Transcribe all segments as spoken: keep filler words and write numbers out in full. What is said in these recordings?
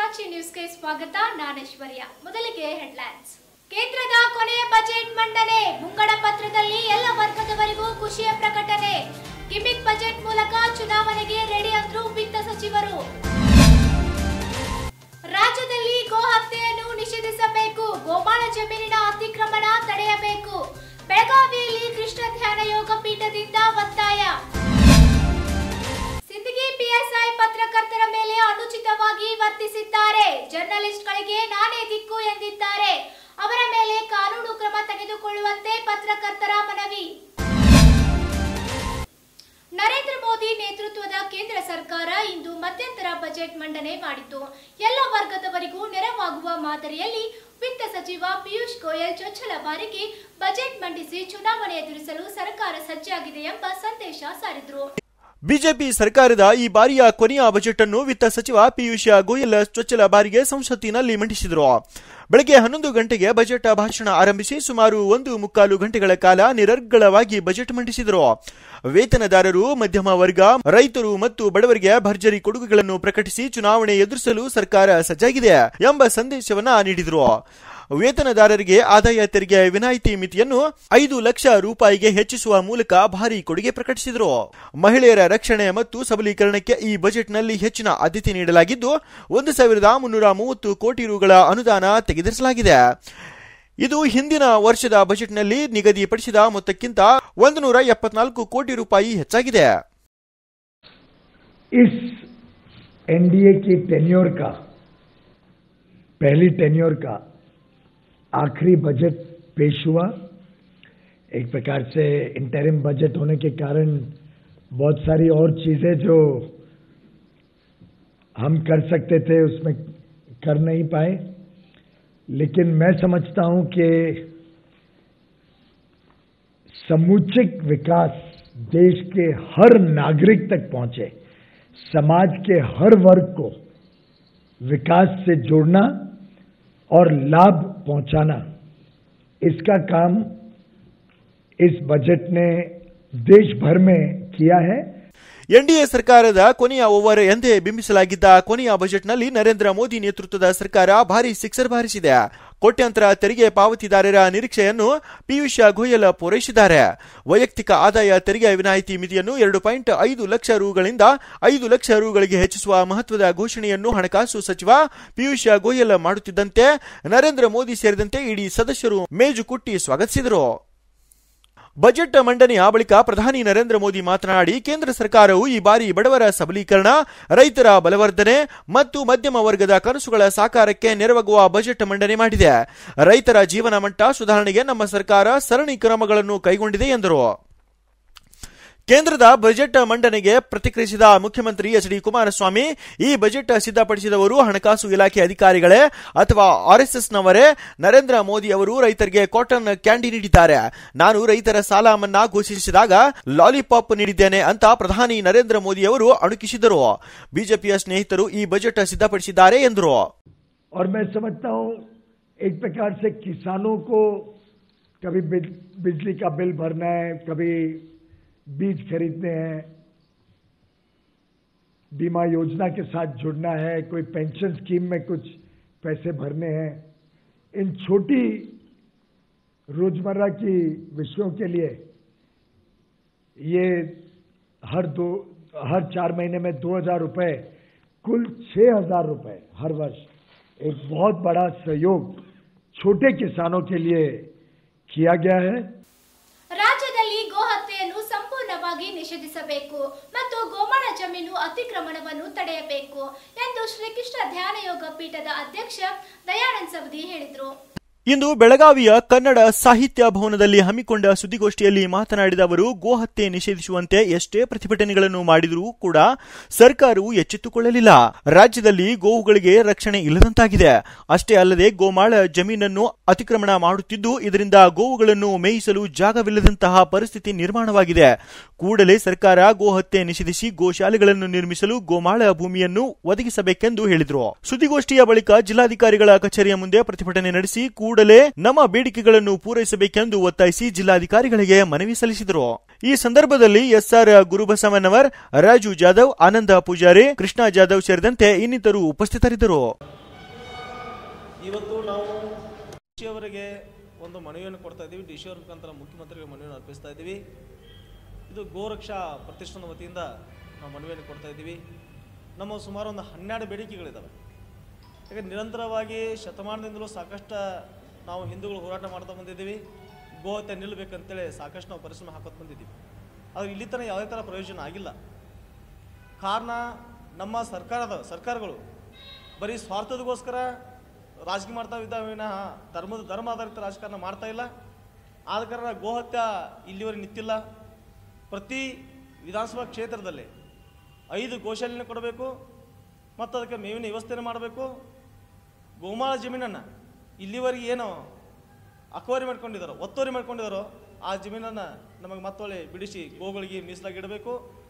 ಸಾಕ್ಷಿ ನ್ಯೂಸ್ಗೆ ಸ್ವಾಗತ. ನಾನು ಐಶ್ವರ್ಯ. ಮೊದಲಿಗೆ ಹೆಡ್ಲೈನ್ಸ್. ಕೇಂದ್ರದ ಕೊನೆಯ ಬಜೆಟ್ ಮಂಡನೆ. ಮುಂಗಡ ಪತ್ರದಲ್ಲಿ ಎಲ್ಲ ವರ್ಗದವರಿಗೂ ಖುಷಿಯ ಪ್ರಕಟಣೆ. ಗಿಮಿಕ್ ಬಜೆಟ್ ಮೂಲಕ ಚುನಾವಣೆಗೆ ರೆಡಿ ಅಂದ್ರು ವಿತ್ತ ಸಚಿವರು. ರಾಜ್ಯದಲ್ಲಿ ಗೋ ಹತ್ಯೆಯನ್ನು ನಿಷೇಧಿಸಬೇಕು. ಗೋಮಾಳ ಜಮೀನಿನ ಅತಿಕ್ರಮಣ ತಡೆಯಬೇಕು. ಬೆಳಗಾವಿಯಲ್ಲಿ ಕೃಷ್ಣ ಧ್ಯಾನ ಯೋಗ ಪೀಠದಿಂದ ಒತ್ತಾಯ. ಸಿಂದಗಿ ಪಿಎಸ್ಐ ಪತ್ರಕರ್ತರ ಮೇಲೆ ಅನುಚಿತವಾಗಿ ವರ್ತಿಸಿದ್ದಾರೆ. ಜರ್ನಲಿಸ್ಟ್ಗಳಿಗೆ ನಾನೇ ದಿಕ್ಕು ಎಂದಿದ್ದಾರೆ. ಅವರ ಮೇಲೆ ಕಾನೂನು ಕ್ರಮ ತೆಗೆದುಕೊಳ್ಳುವಂತೆ ಪತ್ರಕರ್ತರ ಮನವಿ. ನರೇಂದ್ರ ಮೋದಿ ನೇತೃತ್ವದ ಕೇಂದ್ರ ಸರ್ಕಾರ ಇಂದು ಮಧ್ಯಂತರ ಬಜೆಟ್ ಮಂಡನೆ ಮಾಡಿತು. ಎಲ್ಲ ವರ್ಗದವರಿಗೂ ನೆರವಾಗುವ ಮಾದರಿಯಲ್ಲಿ ವಿತ್ತ ಸಚಿವ ಪಿಯೂಷ್ ಗೋಯಲ್ ಚೊಚ್ಚಲ ಬಾರಿಗೆ ಬಜೆಟ್ ಮಂಡಿಸಿ ಚುನಾವಣೆ ಎದುರಿಸಲು ಸರ್ಕಾರ ಸಜ್ಜಾಗಿದೆ ಎಂಬ ಸಂದೇಶ ಸಾರಿದರು. ಬಿಜೆಪಿ ಸರ್ಕಾರದ ಈ ಬಾರಿಯ ಕೊನೆಯ ಬಜೆಟ್ ಅನ್ನು ವಿತ್ತ ಸಚಿವ ಪಿಯೂಷ್ ಗೋಯಲ್ ಚೊಚ್ಚಲ ಬಾರಿಗೆ ಸಂಸತ್ತಿನಲ್ಲಿ ಮಂಡಿಸಿದರು. ಬೆಳಗ್ಗೆ ಹನ್ನೊಂದು ಗಂಟೆಗೆ ಬಜೆಟ್ ಭಾಷಣ ಆರಂಭಿಸಿ ಸುಮಾರು ಒಂದು ಮುಕ್ಕಾಲು ಗಂಟೆಗಳ ಕಾಲ ನಿರರ್ಗಳವಾಗಿ ಬಜೆಟ್ ಮಂಡಿಸಿದರು. ವೇತನದಾರರು, ಮಧ್ಯಮ ವರ್ಗ, ರೈತರು ಮತ್ತು ಬಡವರಿಗೆ ಭರ್ಜರಿ ಕೊಡುಗೆಗಳನ್ನು ಪ್ರಕಟಿಸಿ ಚುನಾವಣೆ ಎದುರಿಸಲು ಸರ್ಕಾರ ಸಜ್ಜಾಗಿದೆ ಎಂಬ ಸಂದೇಶವನ್ನ ನೀಡಿದರು. ವೇತನದಾರರಿಗೆ ಆದಾಯ ತೆರಿಗೆ ವಿನಾಯಿತಿ ಮಿತಿಯನ್ನು ಐದು ಲಕ್ಷ ರೂಪಾಯಿಗೆ ಹೆಚ್ಚಿಸುವ ಮೂಲಕ ಭಾರಿ ಕೊಡುಗೆ ಪ್ರಕಟಿಸಿದರು. ಮಹಿಳೆಯರ ರಕ್ಷಣೆ ಮತ್ತು ಸಬಲೀಕರಣಕ್ಕೆ ಈ ಬಜೆಟ್ನಲ್ಲಿ ಹೆಚ್ಚಿನ ಆದ್ಯತೆ ನೀಡಲಾಗಿದ್ದು ಒಂದು ಸಾವಿರದ ಮುನ್ನೂರ ಮೂವತ್ತು ಕೋಟಿ ರುಗಳ ಅನುದಾನ ತೆಗೆದಿರಿಸಲಾಗಿದೆ. ಇದು ಹಿಂದಿನ ವರ್ಷದ ಬಜೆಟ್ನಲ್ಲಿ ನಿಗದಿಪಡಿಸಿದ ಮೊತ್ತಕ್ಕಿಂತ ಒಂದು ನೂರ ಎಪ್ಪತ್ನಾಲ್ಕು ಕೋಟಿ ರೂಪಾಯಿ ಹೆಚ್ಚಾಗಿದೆ. इस एनडीए की टेन्योर का पहली टेन्योर का आखिरी बजट पेश हुआ. एक प्रकार से इंटरिम बजट होने के कारण बहुत सारी और चीजें जो हम कर सकते थे उसमें कर नहीं पाए, लेकिन मैं समझता हूं कि समुचित विकास देश के हर नागरिक तक पहुंचे, समाज के हर वर्ग को विकास से जोड़ना और लाभ पहुंचाना, इसका काम इस बजट ने देश भर में किया है. ಎನ್ಡಿಎ ಸರ್ಕಾರದ ಕೊನೆಯ ಓವರ್ ಎಂದೇ ಬಿಂಬಿಸಲಾಗಿದ್ದ ಕೊನೆಯ ಬಜೆಟ್ನಲ್ಲಿ ನರೇಂದ್ರ ಮೋದಿ ನೇತೃತ್ವದ ಸರ್ಕಾರ ಭಾರಿ ಸಿಕ್ಸರ್ ಬಾರಿಸಿದೆ. ಕೋಟ್ಯಾಂತರ ತೆರಿಗೆ ಪಾವತಿದಾರರ ನಿರೀಕ್ಷೆಯನ್ನು ಪಿಯೂಷ್ ಗೋಯಲ್ ಪೂರೈಸಿದ್ದಾರೆ. ವೈಯಕ್ತಿಕ ಆದಾಯ ತೆರಿಗೆ ವಿನಾಯಿತಿ ಮಿತಿಯನ್ನು ಎರಡು ಪಾಯಿಂಟ್ ಐದು ಲಕ್ಷ ರೂಗಳಿಂದ ಐದು ಲಕ್ಷ ರೂಗಳಿಗೆ ಹೆಚ್ಚಿಸುವ ಮಹತ್ವದ ಘೋಷಣೆಯನ್ನು ಹಣಕಾಸು ಸಚಿವ ಪಿಯೂಷ್ ಗೋಯಲ್ ಮಾಡುತ್ತಿದ್ದಂತೆ ನರೇಂದ್ರ ಮೋದಿ ಸೇರಿದಂತೆ ಇಡೀ ಸದಸ್ಯರು ಮೇಜು ಕುಟ್ಟಿ ಸ್ವಾಗತಿಸಿದರು. ಬಜೆಟ್ ಮಂಡನೆಯ ಬಳಿಕ ಪ್ರಧಾನಿ ನರೇಂದ್ರ ಮೋದಿ ಮಾತನಾಡಿ, ಕೇಂದ್ರ ಸರ್ಕಾರವು ಈ ಬಾರಿ ಬಡವರ ಸಬಲೀಕರಣ, ರೈತರ ಬಲವರ್ಧನೆ ಮತ್ತು ಮಧ್ಯಮ ವರ್ಗದ ಕನಸುಗಳ ಸಾಕಾರಕ್ಕೆ ನೆರವಾಗುವ ಬಜೆಟ್ ಮಂಡನೆ ಮಾಡಿದೆ. ರೈತರ ಜೀವನ ಮಟ್ಟ ಸುಧಾರಣೆಗೆ ನಮ್ಮ ಸರ್ಕಾರ ಸರಣಿ ಕ್ರಮಗಳನ್ನು ಕೈಗೊಂಡಿದೆ ಎಂದರು. ಕೇಂದ್ರದ ಬಜೆಟ್ ಮಂಡನೆಗೆ ಪ್ರತಿಕ್ರಿಯಿಸಿದ ಮುಖ್ಯಮಂತ್ರಿ ಎಚ್ ಡಿ ಕುಮಾರಸ್ವಾಮಿ, ಈ ಬಜೆಟ್ ಸಿದ್ಧಪಡಿಸಿದವರು ಹಣಕಾಸು ಇಲಾಖೆ ಅಧಿಕಾರಿಗಳೇ ಅಥವಾ ಆರ್ಎಸ್ಎಸ್ನವರೇ? ನರೇಂದ್ರ ಮೋದಿ ಅವರು ರೈತರಿಗೆ ಕಾಟನ್ ಕ್ಯಾಂಡಿ ನೀಡಿದ್ದಾರೆ. ನಾನು ರೈತರ ಸಾಲ ಮನ್ನಾ ಘೋಷಿಸಿದಾಗ ಲಾಲಿಪಾಪ್ ನೀಡಿದ್ದೇನೆ ಅಂತ ಪ್ರಧಾನಿ ನರೇಂದ್ರ ಮೋದಿ ಅವರು ಅಣುಕಿಸಿದರು. ಬಿಜೆಪಿಯ ಸ್ನೇಹಿತರು ಈ ಬಜೆಟ್ ಸಿದ್ಧಪಡಿಸಿದ್ದಾರೆ ಎಂದರು. और मैं समझता हूं एक प्रकार से किसानों को कभी बिजली का बिल भरना है, कभी बीज खरीदने हैं, बीमा योजना के साथ जुड़ना है, कोई पेंशन स्कीम में कुछ पैसे भरने हैं. इन छोटी रोजमर्रा की विषयों के लिए ये हर दो हर चार महीने में दो हजार रुपये कुल छह हजार रुपये हर वर्ष एक बहुत बड़ा सहयोग छोटे किसानों के लिए किया गया है. ರಾಜ್ಯದಲ್ಲಿ ಗೋ ಹತ್ಯೆಯನ್ನು ಸಂಪೂರ್ಣವಾಗಿ ನಿಷೇಧಿಸಬೇಕು ಮತ್ತು ಗೋಮಾಳ ಜಮೀನು ಅತಿಕ್ರಮಣವನ್ನು ತಡೆಯಬೇಕು ಎಂದು ಶ್ರೀಕೃಷ್ಣ ಧ್ಯಾನ ಯೋಗ ಪೀಠದ ಅಧ್ಯಕ್ಷ ದಯಾನಂದ ಸವದಿ ಹೇಳಿದರು. ಇಂದು ಬೆಳಗಾವಿಯ ಕನ್ನಡ ಸಾಹಿತ್ಯ ಭವನದಲ್ಲಿ ಹಮ್ಮಿಕೊಂಡ ಸುದ್ದಿಗೋಷ್ಠಿಯಲ್ಲಿ ಮಾತನಾಡಿದ ಅವರು, ಗೋಹತ್ಯೆ ನಿಷೇಧಿಸುವಂತೆ ಎಷ್ಟೇ ಪ್ರತಿಭಟನೆಗಳನ್ನು ಮಾಡಿದರೂ ಕೂಡ ಸರ್ಕಾರವು ಎಚ್ಚೆತ್ತುಕೊಳ್ಳಲಿಲ್ಲ. ರಾಜ್ಯದಲ್ಲಿ ಗೋವುಗಳಿಗೆ ರಕ್ಷಣೆ ಇಲ್ಲದಂತಾಗಿದೆ. ಅಷ್ಟೇ ಅಲ್ಲದೆ ಗೋಮಾಳ ಜಮೀನನ್ನು ಅತಿಕ್ರಮಣ ಮಾಡುತ್ತಿದ್ದು ಇದರಿಂದ ಗೋವುಗಳನ್ನು ಮೇಯಿಸಲು ಜಾಗವಿಲ್ಲದಂತಹ ಪರಿಸ್ಥಿತಿ ನಿರ್ಮಾಣವಾಗಿದೆ. ಕೂಡಲೇ ಸರ್ಕಾರ ಗೋಹತ್ಯೆ ನಿಷೇಧಿಸಿ ಗೋಶಾಲೆಗಳನ್ನು ನಿರ್ಮಿಸಲು ಗೋಮಾಳ ಭೂಮಿಯನ್ನು ಒದಗಿಸಬೇಕೆಂದು ಹೇಳಿದರು. ಸುದ್ದಿಗೋಷ್ಠಿಯ ಬಳಿಕ ಜಿಲ್ಲಾಧಿಕಾರಿಗಳ ಕಚೇರಿಯ ಮುಂದೆ ಪ್ರತಿಭಟನೆ ನಡೆಸಿ ಕೂಡಲೇ ನಮ್ಮ ಬೇಡಿಕೆಗಳನ್ನು ಪೂರೈಸಬೇಕೆಂದು ಒತ್ತಾಯಿಸಿ ಜಿಲ್ಲಾಧಿಕಾರಿಗಳಿಗೆ ಮನವಿ ಸಲ್ಲಿಸಿದರು. ಈ ಸಂದರ್ಭದಲ್ಲಿ ಎಸ್ಆರ್ ಗುರುಬಸವನವರ್, ರಾಜು ಜಾಧವ್, ಆನಂದ ಪೂಜಾರಿ, ಕೃಷ್ಣ ಜಾಧವ್ ಸೇರಿದಂತೆ ಇನ್ನಿತರು ಉಪಸ್ಥಿತರಿದ್ದರು. ಇವತ್ತು ನಾವು ಡಿಸಿ ಅವರಿಗೆ ಒಂದು ಮನವಿಯನ್ನು ಕೊಡ್ತಾ ಇದ್ದೀವಿ. ಡಿಸಿ ಅವರ ಮುಖಾಂತರ ಮುಖ್ಯಮಂತ್ರಿಗಳಿಗೆ ಮನವಿಯನ್ನು ಅರ್ಪಿಸ್ತಾ ಇದ್ದೀವಿ. ಇದು ಗೋರಕ್ಷಾ ಪ್ರತಿಷ್ಠಾನದ ವತಿಯಿಂದ ನಾವು ಮನವಿಯನ್ನು ಕೊಡ್ತಾ ಇದ್ದೀವಿ. ನಮ್ಮ ಸುಮಾರು ಒಂದು ಹನ್ನೆರಡು ಬೇಡಿಕೆಗಳಿದ್ದಾವೆ. ಯಾಕಂದರೆ ನಿರಂತರವಾಗಿ ಶತಮಾನದಿಂದಲೂ ಸಾಕಷ್ಟು ನಾವು ಹಿಂದೂಗಳು ಹೋರಾಟ ಮಾಡ್ತಾ ಬಂದಿದ್ದೀವಿ. ಗೋಹತ್ಯೆ ನಿಲ್ಲಬೇಕಂತೇಳಿ ಸಾಕಷ್ಟು ನಾವು ಪರಿಶ್ರಮ ಹಾಕೋದು ಬಂದಿದ್ದೀವಿ. ಆದರೆ ಇಲ್ಲಿ ತನಕ ಯಾವುದೇ ಥರ ಪ್ರಯೋಜನ ಆಗಿಲ್ಲ. ಕಾರಣ ನಮ್ಮ ಸರ್ಕಾರದ ಸರ್ಕಾರಗಳು ಬರೀ ಸ್ವಾರ್ಥದಗೋಸ್ಕರ ರಾಜಕೀಯ ಮಾಡ್ತಾ ಇದ್ದಾವೆ ವಿನಃ ಧರ್ಮದ ಧರ್ಮ ಆಧಾರಿತ ರಾಜಕಾರಣ ಮಾಡ್ತಾ ಇಲ್ಲ. ಆದ ಕಾರಣ ಗೋಹತ್ಯೆ ಇಲ್ಲಿವರೆಗೆ ನಿಂತಿಲ್ಲ. ಪ್ರತಿ ವಿಧಾನಸಭಾ ಕ್ಷೇತ್ರದಲ್ಲಿ ಐದು ಗೋಶಾಲೆಯನ್ನು ಕೊಡಬೇಕು ಮತ್ತು ಅದಕ್ಕೆ ಮೇವಿನ ವ್ಯವಸ್ಥೆಯನ್ನು ಮಾಡಬೇಕು. ಗೋಮಾಳ ಜಮೀನನ್ನು ಇಲ್ಲಿವರೆಗೆ ಏನು ಅಕ್ವರಿ ಮಾಡ್ಕೊಂಡಿದ್ದಾರೋ, ಒತ್ತುವರಿ ಮಾಡ್ಕೊಂಡಿದ್ದಾರೋ ಆ ಜಮೀನನ್ನು ನಮಗೆ ಮತ್ತೊಳ್ಳೆ ಬಿಡಿಸಿ ಗೋಗಳಿಗೆ ಮೀಸಲಾಗಿ ಇಡಬೇಕು.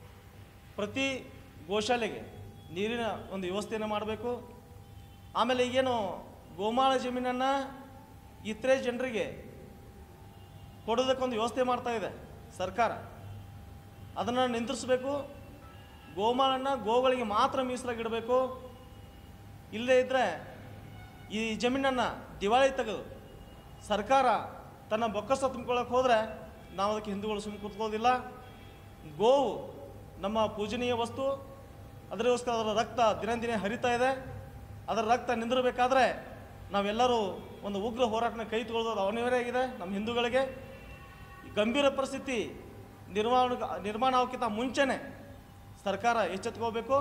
ಪ್ರತಿ ಗೋಶಾಲೆಗೆ ನೀರಿನ ಒಂದು ವ್ಯವಸ್ಥೆಯನ್ನು ಮಾಡಬೇಕು. ಆಮೇಲೆ ಈಗೇನು ಗೋಮಾಳ ಜಮೀನನ್ನು ಇತರೆ ಜನರಿಗೆ ಕೊಡೋದಕ್ಕೊಂದು ವ್ಯವಸ್ಥೆ ಮಾಡ್ತಾ ಇದೆ ಸರ್ಕಾರ, ಅದನ್ನು ನಿಂದಿರಿಸಬೇಕು. ಗೋಮಾಳನ್ನು ಗೋಗಳಿಗೆ ಮಾತ್ರ ಮೀಸಲಾಗಿಡಬೇಕು. ಇಲ್ಲದೇ ಇದ್ದರೆ ಈ ಜಮೀನನ್ನು ದಿವಾಳಿ ತೆಗೆದು ಸರ್ಕಾರ ತನ್ನ ಬೊಕ್ಕಸ ತುಂಬಿಕೊಳ್ಳೋಕೆ ಹೋದರೆ ನಾವು ಅದಕ್ಕೆ ಹಿಂದೂಗಳು ಸುಮ್ಮನೆ ಕೂತ್ಕೊಳ್ಳೋದಿಲ್ಲ. ಗೋವು ನಮ್ಮ ಪೂಜನೀಯ ವಸ್ತು. ಅದಕ್ಕೋಸ್ಕರ ಅದರ ರಕ್ತ ದಿನ ದಿನ ಹರಿತಾ ಇದೆ. ಅದರ ರಕ್ತ ನಿಂದಿರಬೇಕಾದ್ರೆ ನಾವೆಲ್ಲರೂ ಒಂದು ಉಗ್ರ ಹೋರಾಟನ ಕೈ ತೊಗೊಳ್ಳೋದು ಅನಿವಾರ್ಯ ಆಗಿದೆ. ನಮ್ಮ ಹಿಂದೂಗಳಿಗೆ ಗಂಭೀರ ಪರಿಸ್ಥಿತಿ ನಿರ್ಮಾಣ ನಿರ್ಮಾಣ ಆಗೋಕ್ಕಿಂತ ಮುಂಚೆನೆ ಸರ್ಕಾರ ಎಚ್ಚೆತ್ತುಕೋಬೇಕು.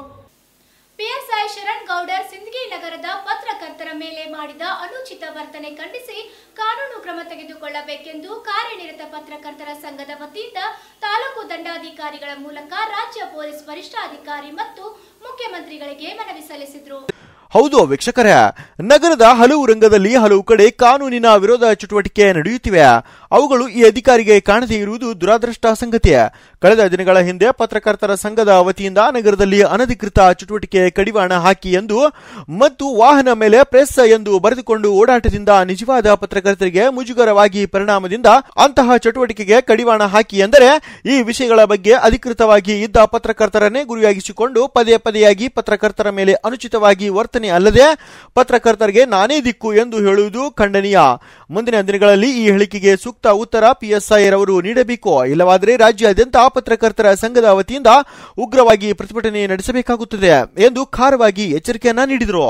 ಪಿಎಸ್ಐ ಶರಣ್ ಗೌಡರ್ ಸಿಂದಗಿ ನಗರದ ಪತ್ರಕರ್ತರ ಮೇಲೆ ಮಾಡಿದ ಅನುಚಿತ ವರ್ತನೆ ಖಂಡಿಸಿ ಕಾನೂನು ಕ್ರಮ ತೆಗೆದುಕೊಳ್ಳಬೇಕೆಂದು ಕಾರ್ಯನಿರತ ಪತ್ರಕರ್ತರ ಸಂಘದ ವತಿಯಿಂದ ತಾಲೂಕು ದಂಡಾಧಿಕಾರಿಗಳ ಮೂಲಕ ರಾಜ್ಯ ಪೊಲೀಸ್ ವರಿಷ್ಠಾಧಿಕಾರಿ ಮತ್ತು ಮುಖ್ಯಮಂತ್ರಿಗಳಿಗೆ ಮನವಿ ಸಲ್ಲಿಸಿದರು. ಹೌದು ವೀಕ್ಷಕರೇ, ನಗರದ ಹಲವು ರಂಗದಲ್ಲಿ ಹಲವು ಕಡೆ ಕಾನೂನಿನ ವಿರೋಧ ಚಟುವಟಿಕೆ ನಡೆಯುತ್ತಿವೆ. ಅವುಗಳು ಈ ಅಧಿಕಾರಿಗೆ ಕಾಣದೇ ಇರುವುದು ದುರಾದೃಷ್ಟ ಸಂಗತಿ. ಕಳೆದ ದಿನಗಳ ಹಿಂದೆ ಪತ್ರಕರ್ತರ ಸಂಘದ ವತಿಯಿಂದ ನಗರದಲ್ಲಿ ಅನಧಿಕೃತ ಚಟುವಟಿಕೆ ಕಡಿವಾಣ ಹಾಕಿ ಎಂದು ಮತ್ತು ವಾಹನ ಮೇಲೆ ಪ್ರೆಸ್ ಎಂದು ಬರೆದುಕೊಂಡು ಓಡಾಟದಿಂದ ನಿಜವಾದ ಪತ್ರಕರ್ತರಿಗೆ ಮುಜುಗರವಾಗಿ ಪರಿಣಾಮದಿಂದ ಅಂತಹ ಚಟುವಟಿಕೆಗೆ ಕಡಿವಾಣ ಹಾಕಿ ಎಂದರೆ ಈ ವಿಷಯಗಳ ಬಗ್ಗೆ ಅಧಿಕೃತವಾಗಿ ಇದ್ದ ಪತ್ರಕರ್ತರನ್ನೇ ಗುರಿಯಾಗಿಸಿಕೊಂಡು ಪದೇ ಪದೇಯಾಗಿ ಪತ್ರಕರ್ತರ ಮೇಲೆ ಅನುಚಿತವಾಗಿ ವರ್ತನೆ ಅಲ್ಲದೆ ಪತ್ರಕರ್ತರಿಗೆ ನಾನೇ ದಿಕ್ಕು ಎಂದು ಹೇಳುವುದು ಖಂಡನೀಯ. ಮುಂದಿನ ದಿನಗಳಲ್ಲಿ ಈ ಹೇಳಿಕೆಗೆ ಸೂಕ್ತ ಉತ್ತರ ಪಿಎಸ್ಐ ರವರು ನೀಡಬೇಕು. ಇಲ್ಲವಾದರೆ ರಾಜ್ಯಾದ್ಯಂತ ಪತ್ರಕರ್ತರ ಸಂಘದ ವತಿಯಿಂದ ಉಗ್ರವಾಗಿ ಪ್ರತಿಭಟನೆ ನಡೆಸಬೇಕಾಗುತ್ತದೆ ಎಂದು ಖಾರವಾಗಿ ಎಚ್ಚರಿಕೆಯನ್ನ ನೀಡಿದರು.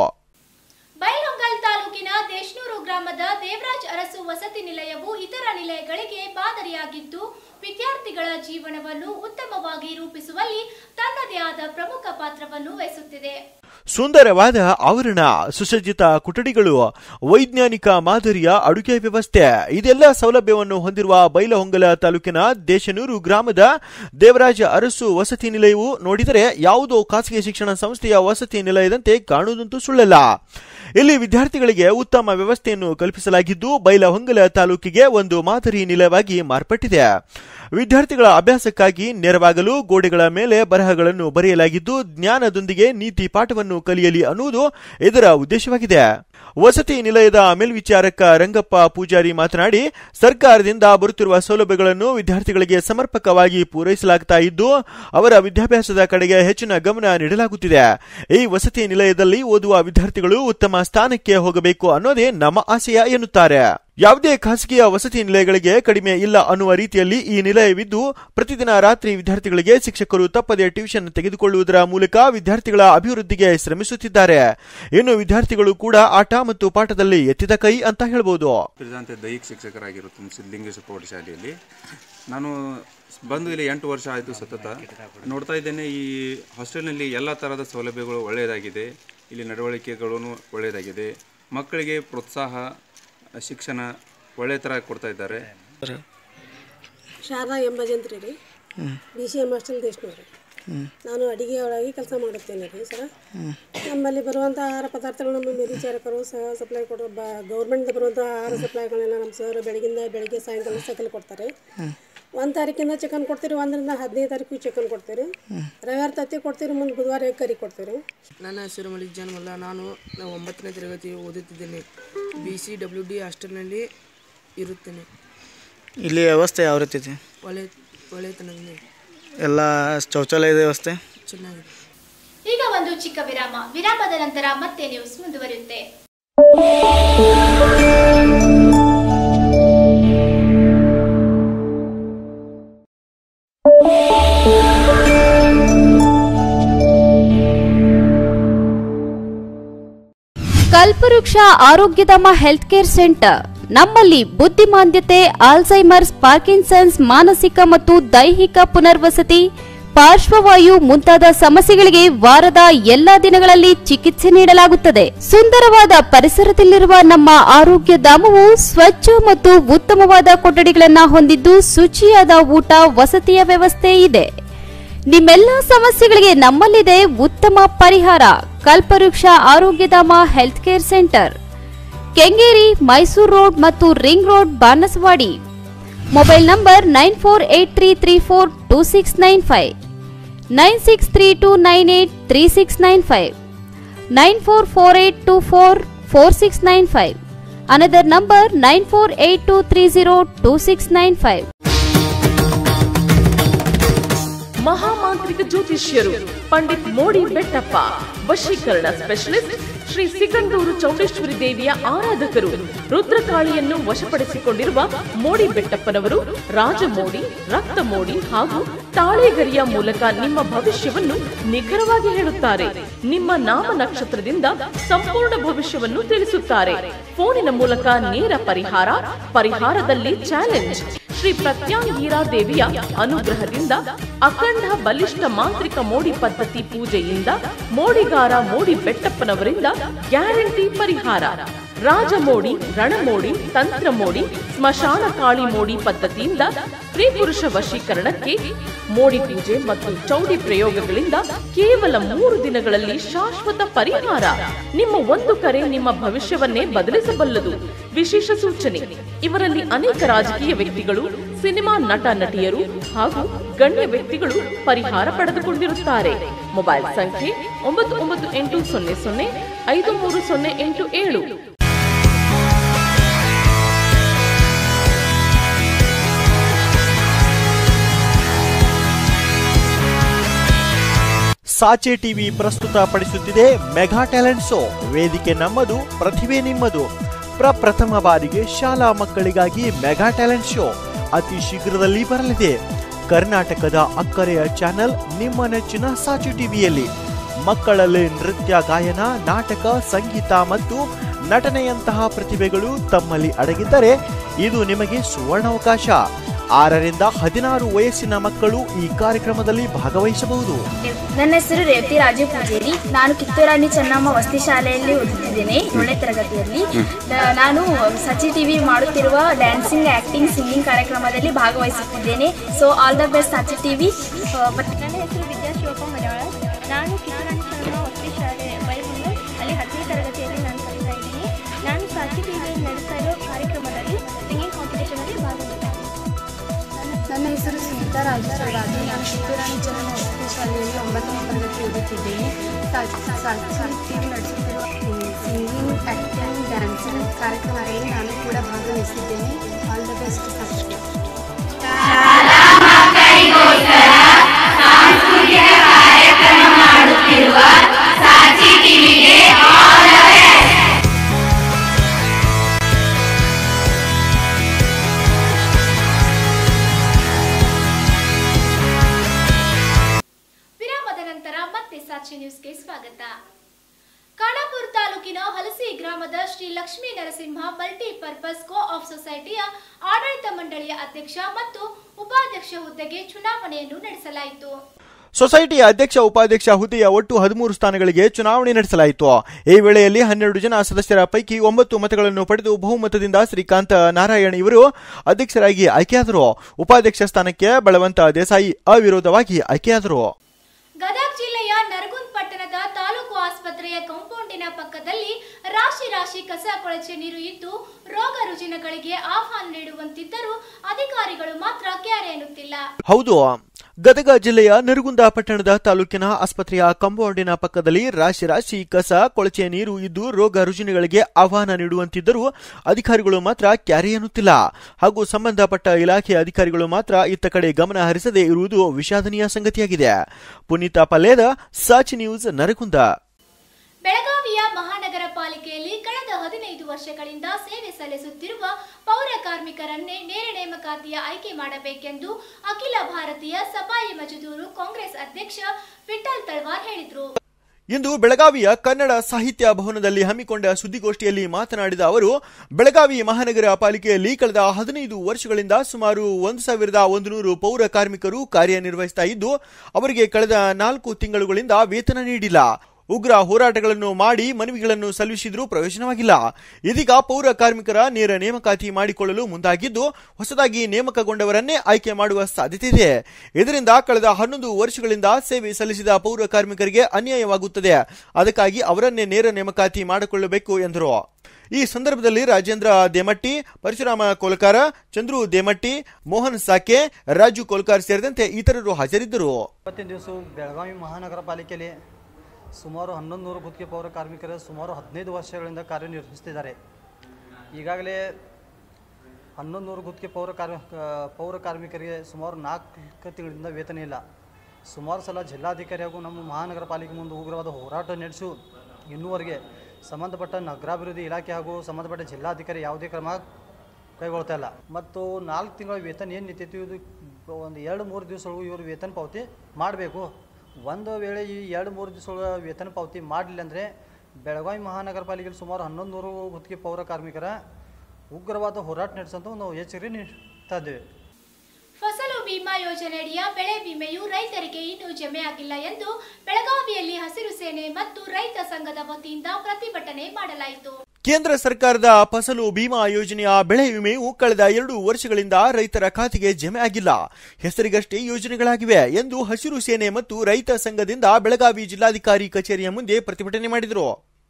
ಬೈಲಹೊಂಗಲ ತಾಲೂಕಿನ ದೇಶನೂರು ಗ್ರಾಮದ ದೇವರಾಜ್ ಅರಸು ವಸತಿ ನಿಲಯವು ಇತರ ನಿಲಯಗಳಿಗೆ ಮಾದರಿಯಾಗಿದ್ದು ವಿದ್ಯಾರ್ಥಿಗಳ ಜೀವನವನ್ನು ಉತ್ತಮವಾಗಿ ರೂಪಿಸುವಲ್ಲಿ ತನ್ನದೇ ಆದ ಪ್ರಮುಖ ಪಾತ್ರವನ್ನು ವಹಿಸುತ್ತಿದೆ. ಸುಂದರವಾದ ಆವರಣ, ಸುಸಜ್ಜಿತ ಕೊಠಡಿಗಳು, ವೈಜ್ಞಾನಿಕ ಮಾದರಿಯ ಅಡುಗೆ ವ್ಯವಸ್ಥೆ ಇದೆಲ್ಲ ಸೌಲಭ್ಯವನ್ನು ಹೊಂದಿರುವ ಬೈಲಹೊಂಗಲ ತಾಲೂಕಿನ ದೇಶನೂರು ಗ್ರಾಮದ ದೇವರಾಜ ಅರಸು ವಸತಿ ನಿಲಯವು ನೋಡಿದರೆ ಯಾವುದೋ ಖಾಸಗಿ ಶಿಕ್ಷಣ ಸಂಸ್ಥೆಯ ವಸತಿ ನಿಲಯದಂತೆ ಕಾಣುವುದಂತೂ ಸುಳ್ಳಲ್ಲ. ಇಲ್ಲಿ ವಿದ್ಯಾರ್ಥಿಗಳಿಗೆ ಉತ್ತಮ ವ್ಯವಸ್ಥೆಯನ್ನು ಕಲ್ಪಿಸಲಾಗಿದ್ದು ಬೈಲಹೊಂಗಲ ತಾಲೂಕಿಗೆ ಒಂದು ಮಾದರಿ ನಿಲಯವಾಗಿ ಮಾರ್ಪಟ್ಟಿದೆ. ವಿದ್ಯಾರ್ಥಿಗಳ ಅಭ್ಯಾಸಕ್ಕಾಗಿ ನೆರವಾಗಲು ಗೋಡೆಗಳ ಮೇಲೆ ಬರಹಗಳನ್ನು ಬರೆಯಲಾಗಿದ್ದು ಜ್ಞಾನದೊಂದಿಗೆ ನೀತಿ ಪಾಠವನ್ನು ಕಲಿಯಲಿ ಅನ್ನುವುದು ಇದರ ಉದ್ದೇಶವಾಗಿದೆ. ವಸತಿ ನಿಲಯದ ಮೇಲ್ವಿಚಾರಕ ರಂಗಪ್ಪ ಪೂಜಾರಿ ಮಾತನಾಡಿ, ಸರ್ಕಾರದಿಂದ ಬರುತ್ತಿರುವ ಸೌಲಭ್ಯಗಳನ್ನು ವಿದ್ಯಾರ್ಥಿಗಳಿಗೆ ಸಮರ್ಪಕವಾಗಿ ಪೂರೈಸಲಾಗುತ್ತಾ ಇದ್ದು ಅವರ ವಿದ್ಯಾಭ್ಯಾಸದ ಕಡೆಗೆ ಹೆಚ್ಚಿನ ಗಮನ ನೀಡಲಾಗುತ್ತಿದೆ. ಈ ವಸತಿ ನಿಲಯದಲ್ಲಿ ಓದುವ ವಿದ್ಯಾರ್ಥಿಗಳು ಉತ್ತಮ ಸ್ಥಾನಕ್ಕೆ ಹೋಗಬೇಕು ಅನ್ನೋದೇ ನಮ್ಮ ಆಶಯ ಎನ್ನುತ್ತಾರೆ. ಯಾವುದೇ ಖಾಸಗಿಯ ವಸತಿ ನಿಲಯಗಳಿಗೆ ಕಡಿಮೆ ಇಲ್ಲ ಅನ್ನುವ ರೀತಿಯಲ್ಲಿ ಈ ನಿಲಯವಿದ್ದು ಪ್ರತಿದಿನ ರಾತ್ರಿ ವಿದ್ಯಾರ್ಥಿಗಳಿಗೆ ಶಿಕ್ಷಕರು ತಪ್ಪದೆ ಟ್ಯೂಷನ್ ತೆಗೆದುಕೊಳ್ಳುವುದರ ಮೂಲಕ ವಿದ್ಯಾರ್ಥಿಗಳ ಅಭಿವೃದ್ಧಿಗೆ ಶ್ರಮಿಸುತ್ತಿದ್ದಾರೆ. ಇನ್ನು ವಿದ್ಯಾರ್ಥಿಗಳು ಕೂಡ ಆಟ ಮತ್ತು ಪಾಠದಲ್ಲಿ ಎತ್ತಿದ ಕೈ ಅಂತ ಹೇಳ್ಬೋದು. ದೈಹಿಕ ಶಿಕ್ಷಕರಾಗಿರುತ್ತೆ ಸಿದ್ಧಲಿಂಗೇಶ್ವರ ಪ್ರೌಢಶಾಲೆಯಲ್ಲಿ ನಾನು ಬಂದು ಇಲ್ಲಿ ಎಂಟು ವರ್ಷ ಆಯಿತು ಸತತ ನೋಡ್ತಾ ಇದ್ದೇನೆ. ಈ ಹಾಸ್ಟೆಲ್ನಲ್ಲಿ ಎಲ್ಲ ಥರದ ಸೌಲಭ್ಯಗಳು ಒಳ್ಳೆಯದಾಗಿದೆ. ಇಲ್ಲಿ ನಡವಳಿಕೆಗಳೂ ಒಳ್ಳೆಯದಾಗಿದೆ. ಮಕ್ಕಳಿಗೆ ಪ್ರೋತ್ಸಾಹ, ಶಿಕ್ಷಣ ಒಳ್ಳೆ ಥರ ಕೊಡ್ತಾ ಇದ್ದಾರೆ. ಶಾರದಾ ಎಂಬಜಂತ್ರಿ ರೀ B C M hostel Deshnur. ನಾನು ಅಡಿಗೆ ಒಳಗೆ ಕೆಲಸ ಮಾಡುತ್ತೇನೆ ರೀ ಸರ್. ನಮ್ಮಲ್ಲಿ ಬರುವಂಥ ಆಹಾರ ಪದಾರ್ಥಗಳು ನಮ್ಮ ಮೇಲ್ವಿಚಾರಕರು ಸಹ ಸಪ್ಲೈ ಕೊಡೋ ಬ ಗೌರ್ಮೆಂಟ್ ಬರುವಂಥ ಆಹಾರ ಸಪ್ಲೈಗಳನ್ನೆಲ್ಲ ನಮ್ಮ ಸರ್ ಬೆಳಗಿಂದ ಬೆಳಿಗ್ಗೆ ಸಾಯಂಕಾಲ ಸೈಕಲ್ ಕೊಡ್ತಾರೆ. ಒಂದು ತಾರೀಕಿಂದ ಚಿಕನ್ ಕೊಡ್ತೀರಿ, ಒಂದರಿಂದ ಹದಿನೈದು ತಾರೀಕು ಚಿಕನ್ ಕೊಡ್ತೀರಿ, ರವಿವಾರ ತತ್ತಿ ಕೊಡ್ತೀರಿ, ಮುಂದೆ ಬುಧವಾರ ಕರಿ ಕೊಡ್ತೀರಿ. ನನ್ನ ಹೆಸರು ಮಲಿಕ್ ಜಾನ್ಮಲ್ಲ. ನಾನು ಒಂಬತ್ತನೇ ತರಗತಿ ಓದುತ್ತಿದ್ದೇನೆ. ಬಿ ಸಿ ಡಬ್ಲ್ಯೂ ಡಿ ಹಾಸ್ಟೆಲ್ನಲ್ಲಿ ಇರುತ್ತೇನೆ. ಇಲ್ಲಿ ವ್ಯವಸ್ಥೆ ಯಾವ ರೀತಿ ಇದೆ? ಒಳ್ಳೆ ಒಳ್ಳೆತನದಲ್ಲಿ ಎಲ್ಲ ಶೌಚಾಲಯದ ವ್ಯವಸ್ಥೆ ಚೆನ್ನಾಗಿದೆ. ಈಗ ಒಂದು ಚಿಕ್ಕ ವಿರಾಮ. ವಿರಾಮದ ನಂತರ ಮತ್ತೆ ನ್ಯೂಸ್ ಮುಂದುವರಿಯುತ್ತೆ. ಕಲ್ಪವೃಕ್ಷ ಆರೋಗ್ಯಧಾಮ ಹೆಲ್ತ್ ಕೇರ್ ಸೆಂಟರ್. ನಮ್ಮಲ್ಲಿ ಬುದ್ಧಿಮಾಂದ್ಯತೆ, ಆಲ್ಝೈಮರ್ಸ್, ಪಾರ್ಕಿನ್ಸನ್ಸ್, ಮಾನಸಿಕ ಮತ್ತು ದೈಹಿಕ ಪುನರ್ವಸತಿ, ಪಾರ್ಶ್ವವಾಯು ಮುಂತಾದ ಸಮಸ್ಯೆಗಳಿಗೆ ವಾರದ ಎಲ್ಲಾ ದಿನಗಳಲ್ಲಿ ಚಿಕಿತ್ಸೆ ನೀಡಲಾಗುತ್ತದೆ. ಸುಂದರವಾದ ಪರಿಸರದಲ್ಲಿರುವ ನಮ್ಮ ಆರೋಗ್ಯ ಧಾಮವು ಸ್ವಚ್ಛ ಮತ್ತು ಉತ್ತಮವಾದ ಕೊಠಡಿಗಳನ್ನು ಹೊಂದಿದ್ದು ಶುಚಿಯಾದ ಊಟ, ವಸತಿಯ ವ್ಯವಸ್ಥೆ ಇದೆ. ನಿಮ್ಮೆಲ್ಲ ಸಮಸ್ಯೆಗಳಿಗೆ ನಮ್ಮಲ್ಲಿದೆ ಉತ್ತಮ ಪರಿಹಾರ. Kalpavruksha Arogyadhama health care centre, Kengeri, Mysore road ಮತ್ತು ring road, Banasavadi. Mobile number nine four eight three three four two six nine five, nine six three two nine eight three six nine five, nine four four eight two four four six nine five. Another number nine four eight two three zero two six nine five. ಮಹಾಮಾಂತ್ರಿಕ ಜ್ಯೋತಿಷ್ಯರು ಪಂಡಿತ್ ಮೋಡಿ ಬೆಟ್ಟಪ್ಪ, ವಶೀಕರಣ specialist, Shri Sigandur Chowdeshwari ದೇವಿಯ ಆರಾಧಕರು. ರುದ್ರಕಾಳಿಯನ್ನು ವಶಪಡಿಸಿಕೊಂಡಿರುವ ಮೋಡಿ ಬೆಟ್ಟಪ್ಪನವರು ರಾಜಮೋಡಿ, ರಕ್ತ ಮೋಡಿ ಹಾಗೂ ತಾಳೆಗರಿಯ ಮೂಲಕ ನಿಮ್ಮ ಭವಿಷ್ಯವನ್ನು ನಿಖರವಾಗಿ ಹೇಳುತ್ತಾರೆ. ನಿಮ್ಮ ನಾಮ ನಕ್ಷತ್ರದಿಂದ ಸಂಪೂರ್ಣ ಭವಿಷ್ಯವನ್ನು ತಿಳಿಸುತ್ತಾರೆ. ಫೋನಿನ ಮೂಲಕ ನೇರ ಪರಿಹಾರ, ಪರಿಹಾರದಲ್ಲಿ ಚಾಲೆಂಜ್. ಶ್ರೀ ಪ್ರತ್ಯಾಂಗೀರಾ ದೇವಿಯ ಅನುಗ್ರಹದಿಂದ ಅಖಂಡ ಬಲಿಷ್ಠ ಮಾಂತ್ರಿಕ ಮೋಡಿ ಪದ್ಧತಿ ಪೂಜೆಯಿಂದ ಮೋಡಿಗಾರ ಮೋಡಿ ಬೆಟ್ಟಪ್ಪನವರಿಂದ ಗ್ಯಾರಂಟಿ ಪರಿಹಾರ. ರಾಜಮೋಡಿ, ರಣಮೋಡಿ, ತಂತ್ರ ಮೋಡಿ, ಸ್ಮಶಾನ ಕಾಳಿ ಮೋಡಿ ಪದ್ಧತಿಯಿಂದ ಸ್ತ್ರೀ ಪುರುಷ ವಶೀಕರಣಕ್ಕೆ ಮೋಡಿ ಪೂಜೆ ಮತ್ತು ಚೌಡಿ ಪ್ರಯೋಗಗಳಿಂದ ಕೇವಲ ಮೂರು ದಿನಗಳಲ್ಲಿ ಶಾಶ್ವತ ಪರಿಹಾರ. ನಿಮ್ಮ ಒಂದು ಕರೆ ನಿಮ್ಮ ಭವಿಷ್ಯವನ್ನೇ ಬದಲಿಸಬಲ್ಲದು. ವಿಶೇಷ ಸೂಚನೆ: ಇವರಲ್ಲಿ ಅನೇಕ ರಾಜಕೀಯ ವ್ಯಕ್ತಿಗಳು, ಸಿನಿಮಾ ನಟ ನಟಿಯರು ಹಾಗೂ ಗಣ್ಯ ವ್ಯಕ್ತಿಗಳು ಪರಿಹಾರ ಪಡೆದುಕೊಂಡಿರುತ್ತಾರೆ. ಮೊಬೈಲ್ ಸಂಖ್ಯೆ ಒಂಬತ್ತು ಒಂಬತ್ತು ಎಂಟು ಸೊನ್ನೆ ಸೊನ್ನೆ ಐದು ಮೂರು ಸೊನ್ನೆ ಎಂಟು ಏಳು. ಸಾಚೆ ಟಿವಿ ಪ್ರಸ್ತುತ ಪಡಿಸುತ್ತಿದೆ ಮೆಗಾ ಟ್ಯಾಲೆಂಟ್ ಶೋ. ವೇದಿಕೆ ನಮ್ಮದು, ಪ್ರತಿಭೆ ನಿಮ್ಮದು. ಪ್ರಪ್ರಥಮ ಬಾರಿಗೆ ಶಾಲಾ ಮಕ್ಕಳಿಗಾಗಿ ಮೆಗಾ ಟ್ಯಾಲೆಂಟ್ ಶೋ ಅತಿ ಶೀಘ್ರದಲ್ಲಿ ಬರಲಿದೆ. ಕರ್ನಾಟಕದ ಅಕ್ಕರೆಯ ಚಾನೆಲ್ ನಿಮ್ಮ ನೆಚ್ಚಿನ ಸಾಚೆ ಟಿವಿಯಲ್ಲಿ. ಮಕ್ಕಳಲ್ಲಿ ನೃತ್ಯ, ಗಾಯನ, ನಾಟಕ, ಸಂಗೀತ ಮತ್ತು ನಟನೆಯಂತಹ ಪ್ರತಿಭೆಗಳು ತಮ್ಮಲ್ಲಿ ಅಡಗಿದ್ದರೆ ಇದು ನಿಮಗೆ ಸುವರ್ಣಾವಕಾಶ. ಆರರಿಂದ ಹದಿನಾರು ವಯಸ್ಸಿನ ಮಕ್ಕಳು ಈ ಕಾರ್ಯಕ್ರಮದಲ್ಲಿ ಭಾಗವಹಿಸಬಹುದು. ನನ್ನ ಹೆಸರು ರೇವತಿ ರಾಜು ಪೂಜೇರಿ. ನಾನು ಕಿತ್ತೂರಾಣಿ ಚೆನ್ನಮ್ಮ ವಸತಿ ಶಾಲೆಯಲ್ಲಿ ಓದುತ್ತಿದ್ದೇನೆ, ಏಳನೇ ತರಗತಿಯಲ್ಲಿ. ನಾನು ಸಾಚೆ ಟಿವಿ ಮಾಡುತ್ತಿರುವ ಡ್ಯಾನ್ಸಿಂಗ್, ಆಕ್ಟಿಂಗ್, ಸಿಂಗಿಂಗ್ ಕಾರ್ಯಕ್ರಮದಲ್ಲಿ ಭಾಗವಹಿಸುತ್ತಿದ್ದೇನೆ. So all the best Sache TV. ನನ್ನ ಹೆಸರು ವಿದ್ಯಾ ಶಿವಪ್ಪ ಮಲಯಾಳ. ನಾನು ಕಿತ್ತೂರಾಣಿ ಚೆನ್ನಮ್ಮ ವಸತಿ ಶಾಲೆ ಬೈಬಂಗಲ್ ಅಲ್ಲಿ ಹತ್ತನೇ ತರಗತಿಯಲ್ಲಿ ನಾನು ಕಲಿತಾ ಇದ್ದೀನಿ. ನಾನು ಸಾಚೆ ಟಿವಿಯಲ್ಲಿ ನಡೆಸ್ತಾ ಇರೋ ಕಾರ್ಯಕ್ರಮದಲ್ಲಿ ಸಿಂಗಿಂಗ್ ಕಾಂಪಿಟೇಷನಲ್ಲಿ ಭಾಗವಹಿಸ್ತೇನೆ. ನನ್ನ ಹೆಸರು ಸುನೀತಾ ರಾಜೇಶ್ವರಾಜು. ನಾನು ಕಿತ್ತೂರಾಣಿ ಚೆನ್ನಮ್ಮ ವಸತಿ ಶಾಲೆಯಲ್ಲಿ ಒಂಬತ್ತನೇ ತರಗತಿ ಓದುತ್ತಿದ್ದೇನೆ. ಸಾಚೆ ಟಿವಿ ನಡೆಸುತ್ತಿರುವ ಸಿಂಗಿಂಗ್, ಆ್ಯಕ್ಟಿಂಗ್, ಡ್ಯಾನ್ಸಿಂಗ್ ಕಾರ್ಯಕ್ರಮದಲ್ಲಿ ನಾನು ಕೂಡ ಭಾಗವಹಿಸಿದ್ದೇನೆ. All the best Sache TV. Sache ನ್ಯೂಸ್ಗೆ ಸ್ವಾಗತ. ಖಾನಾಪುರ ತಾಲೂಕಿನ ಹಲಸಿ ಗ್ರಾಮದ Shri Lakshmi Narasimha multi purpose co op ಸೊಸೈಟಿಯ ಆಡಳಿತ ಮಂಡಳಿಯ ಅಧ್ಯಕ್ಷ ಮತ್ತು ಉಪಾಧ್ಯಕ್ಷ ಹುದ್ದೆಗೆ ಚುನಾವಣೆಯನ್ನು ನಡೆಸಲಾಯಿತು. ಸೊಸೈಟಿಯ ಅಧ್ಯಕ್ಷ, ಉಪಾಧ್ಯಕ್ಷ ಹುದ್ದೆಯ ಒಟ್ಟು ಹದಿಮೂರು ಸ್ಥಾನಗಳಿಗೆ ಚುನಾವಣೆ ನಡೆಸಲಾಯಿತು. ಈ ವೇಳೆಯಲ್ಲಿ ಹನ್ನೆರಡು ಜನ ಸದಸ್ಯರ ಪೈಕಿ ಒಂಬತ್ತು ಮತಗಳನ್ನು ಪಡೆದು ಬಹುಮತದಿಂದ ಶ್ರೀಕಾಂತ ನಾರಾಯಣ್ ಇವರು ಅಧ್ಯಕ್ಷರಾಗಿ ಆಯ್ಕೆಯಾದರು. ಉಪಾಧ್ಯಕ್ಷ ಸ್ಥಾನಕ್ಕೆ ಬಲವಂತ ದೇಸಾಯಿ ಅವಿರೋಧವಾಗಿ ಆಯ್ಕೆಯಾದರು. ಶಾಲೆಯ ಕಾಂಪೌಂಡಿನ ಪಕ್ಕದಲ್ಲಿ ರಾಶಿ ರಾಶಿ ಕಸ ಕೊಳಚೆ ನೀರು ಇದ್ದು ರೋಗ ರುಜಿನಗಳಿಗೆ ಆಹ್ವಾನ ನೀಡುವಂತಿದ್ದರೂ ಅಧಿಕಾರಿಗಳು ಮಾತ್ರ ಕ್ಯಾರೆ ಎನ್ನುತ್ತಿಲ್ಲ. ಹೌದು, ಗದಗ ಜಿಲ್ಲೆಯ ನರಗುಂದ ಪಟ್ಟಣದ ತಾಲೂಕಿನ ಆಸ್ಪತ್ರೆಯ ಕಾಂಪೌಂಡಿನ ಪಕ್ಕದಲ್ಲಿ ರಾಶಿ ರಾಶಿ ಕಸ ಕೊಳಚೆ ನೀರು ಇದ್ದು ರೋಗ ರುಜಿನಗಳಿಗೆ ಆಹ್ವಾನ ನೀಡುವಂತಿದ್ದರೂ ಅಧಿಕಾರಿಗಳು ಮಾತ್ರ ಕ್ಯಾರೆ ಎನ್ನುತ್ತಿಲ್ಲ. ಹಾಗೂ ಸಂಬಂಧಪಟ್ಟ ಇಲಾಖೆ ಅಧಿಕಾರಿಗಳು ಮಾತ್ರ ಇತ್ತ ಕಡೆ ಗಮನ ಹರಿಸದೇ ಇರುವುದು ವಿಷಾದನೀಯ ಸಂಗತಿಯಾಗಿದೆ. ಪುನೀತ ಪಲ್ಲೇದ, ಸಾಚಿ ನ್ಯೂಸ್, ನರಗುಂದ. ಬೆಳಗಾವಿಯ ಮಹಾನಗರ ಪಾಲಿಕೆಯಲ್ಲಿ ಕಳೆದ ಹದಿನೈದು ವರ್ಷಗಳಿಂದ ಸೇವೆ ಸಲ್ಲಿಸುತ್ತಿರುವ ಪೌರ ಕಾರ್ಮಿಕರನ್ನೇ ನೇರ ನೇಮಕಾತಿಯ ಆಯ್ಕೆ ಮಾಡಬೇಕೆಂದು ಅಖಿಲ ಭಾರತೀಯ ಸಫಾಯಿ ಮಜದೂರು ಕಾಂಗ್ರೆಸ್ ಅಧ್ಯಕ್ಷ ವಿಠಲ್ ತಳವಾರ್ ಹೇಳಿದರು. ಇಂದು ಬೆಳಗಾವಿಯ ಕನ್ನಡ ಸಾಹಿತ್ಯ ಭವನದಲ್ಲಿ ಹಮ್ಮಿಕೊಂಡ ಸುದ್ದಿಗೋಷ್ಠಿಯಲ್ಲಿ ಮಾತನಾಡಿದ ಅವರು, ಬೆಳಗಾವಿ ಮಹಾನಗರ ಪಾಲಿಕೆಯಲ್ಲಿ ಕಳೆದ ಹದಿನೈದು ವರ್ಷಗಳಿಂದ ಸುಮಾರು ಒಂದು ಸಾವಿರದ ಒಂದು ನೂರು ಪೌರ ಕಾರ್ಮಿಕರು ಕಾರ್ಯನಿರ್ವಹಿಸ್ತಾ ಇದ್ದು ಅವರಿಗೆ ಕಳೆದ ನಾಲ್ಕು ತಿಂಗಳುಗಳಿಂದ ವೇತನ ನೀಡಿಲ್ಲ. ಉಗ್ರ ಹೋರಾಟಗಳನ್ನು ಮಾಡಿ ಮನವಿಗಳನ್ನು ಸಲ್ಲಿಸಿದ್ರೂ ಪ್ರಯೋಜನವಾಗಿಲ್ಲ. ಇದೀಗ ಪೌರ ಕಾರ್ಮಿಕರ ನೇರ ನೇಮಕಾತಿ ಮಾಡಿಕೊಳ್ಳಲು ಮುಂದಾಗಿದ್ದು ಹೊಸದಾಗಿ ನೇಮಕಗೊಂಡವರನ್ನೇ ಆಯ್ಕೆ ಮಾಡುವ ಸಾಧ್ಯತೆ ಇದೆ. ಇದರಿಂದ ಕಳೆದ ಹನ್ನೊಂದು ವರ್ಷಗಳಿಂದ ಸೇವೆ ಸಲ್ಲಿಸಿದ ಪೌರ ಕಾರ್ಮಿಕರಿಗೆ ಅನ್ಯಾಯವಾಗುತ್ತದೆ. ಅದಕ್ಕಾಗಿ ಅವರನ್ನೇ ನೇರ ನೇಮಕಾತಿ ಮಾಡಿಕೊಳ್ಳಬೇಕು ಎಂದರು. ಈ ಸಂದರ್ಭದಲ್ಲಿ ರಾಜೇಂದ್ರ ದೇಮಟ್ಟಿ, ಪರಶುರಾಮ ಕೋಲ್ಕಾರ, ಚಂದ್ರು ದೇಮಟ್ಟಿ, ಮೋಹನ್ ಸಾಕೆ, ರಾಜು ಕೋಲ್ಕಾರ್ ಸೇರಿದಂತೆ ಇತರರು ಹಾಜರಿದ್ದರು. ಇವತ್ತಿನ ದಿವಸ ಬೆಳಗಾವಿ ಮಹಾನಗರ ಪಾಲಿಕೆಯಲ್ಲಿ ಸುಮಾರು ಹನ್ನೊಂದು ನೂರು ಗುತ್ತಿಗೆ ಪೌರ ಕಾರ್ಮಿಕರು ಸುಮಾರು ಹದಿನೈದು ವರ್ಷಗಳಿಂದ ಕಾರ್ಯನಿರ್ವಹಿಸುತ್ತಿದ್ದಾರೆ. ಈಗಾಗಲೇ ಹನ್ನೊಂದು ನೂರು ಗುತ್ತಿಗೆ ಪೌರ ಕಾರ್ಮಿ ಪೌರ ಕಾರ್ಮಿಕರಿಗೆ ಸುಮಾರು ನಾಲ್ಕು ತಿಂಗಳಿಂದ ವೇತನ ಇಲ್ಲ. ಸುಮಾರು ಸಲ ಜಿಲ್ಲಾಧಿಕಾರಿ ಹಾಗೂ ನಮ್ಮ ಮಹಾನಗರ ಪಾಲಿಕೆ ಮುಂದೆ ಉಗ್ರವಾದ ಹೋರಾಟ ನಡೆಸು ಇನ್ನೂವರೆಗೆ ಸಂಬಂಧಪಟ್ಟ ನಗರಾಭಿವೃದ್ಧಿ ಇಲಾಖೆ ಹಾಗೂ ಸಂಬಂಧಪಟ್ಟ ಜಿಲ್ಲಾಧಿಕಾರಿ ಯಾವುದೇ ಕ್ರಮ ಕೈಗೊಳ್ತಾ ಇಲ್ಲ. ಮತ್ತು ನಾಲ್ಕು ತಿಂಗಳ ವೇತನ ಏನು ನಿಂತೈತಿ ಇದು ಒಂದು ಎರಡು ಮೂರು ದಿವಸಗಳು ಇವರು ವೇತನ ಪಾವತಿ ಮಾಡಬೇಕು. ಒಂದು ವೇಳೆ ಈ ಎರಡು ಮೂರು ದಿವಸಗಳ ವೇತನ ಪಾವತಿ ಮಾಡಲಿಲ್ಲ ಅಂದರೆ ಬೆಳಗಾವಿ ಮಹಾನಗರ ಪಾಲಿಕೆಯಲ್ಲಿ ಸುಮಾರು ಹನ್ನೊಂದು ನೂರು ಗುತ್ತಿಗೆ ಪೌರ ಕಾರ್ಮಿಕರ ಉಗ್ರವಾದ ಹೋರಾಟ ನಡೆಸಂತ ನಾವು ಎಚ್ಚರಿಕೆ ನೀಡ್ತಾ ಇದ್ದೇವೆ. ಫಸಲು ಬಿಮಾ ಯೋಜನೆಯಡಿಯ ಬೆಳೆ ವಿಮೆಯು ರೈತರಿಗೆ ಇನ್ನೂ ಜಮೆ ಆಗಿಲ್ಲ ಎಂದು ಬೆಳಗಾವಿಯಲ್ಲಿ ಹಸಿರು ಸೇನೆ ಮತ್ತು ರೈತ ಸಂಘದ ವತಿಯಿಂದ ಪ್ರತಿಭಟನೆ ಮಾಡಲಾಯಿತು. ಕೇಂದ್ರ ಸರ್ಕಾರದ ಫಸಲು ಬಿಮಾ ಯೋಜನೆಯ ಬೆಳೆ ವಿಮೆಯು ಕಳೆದ ಎರಡು ವರ್ಷಗಳಿಂದ ರೈತರ ಖಾತೆಗೆ ಜಮೆ ಆಗಿಲ್ಲ, ಹೆಸರಿಗಷ್ಟೇ ಯೋಜನೆಗಳಾಗಿವೆ ಎಂದು ಹಸಿರು ಸೇನೆ ಮತ್ತು ರೈತ ಸಂಘದಿಂದ ಬೆಳಗಾವಿ ಜಿಲ್ಲಾಧಿಕಾರಿ ಕಚೇರಿಯ ಮುಂದೆ ಪ್ರತಿಭಟನೆ ಮಾಡಿದರು.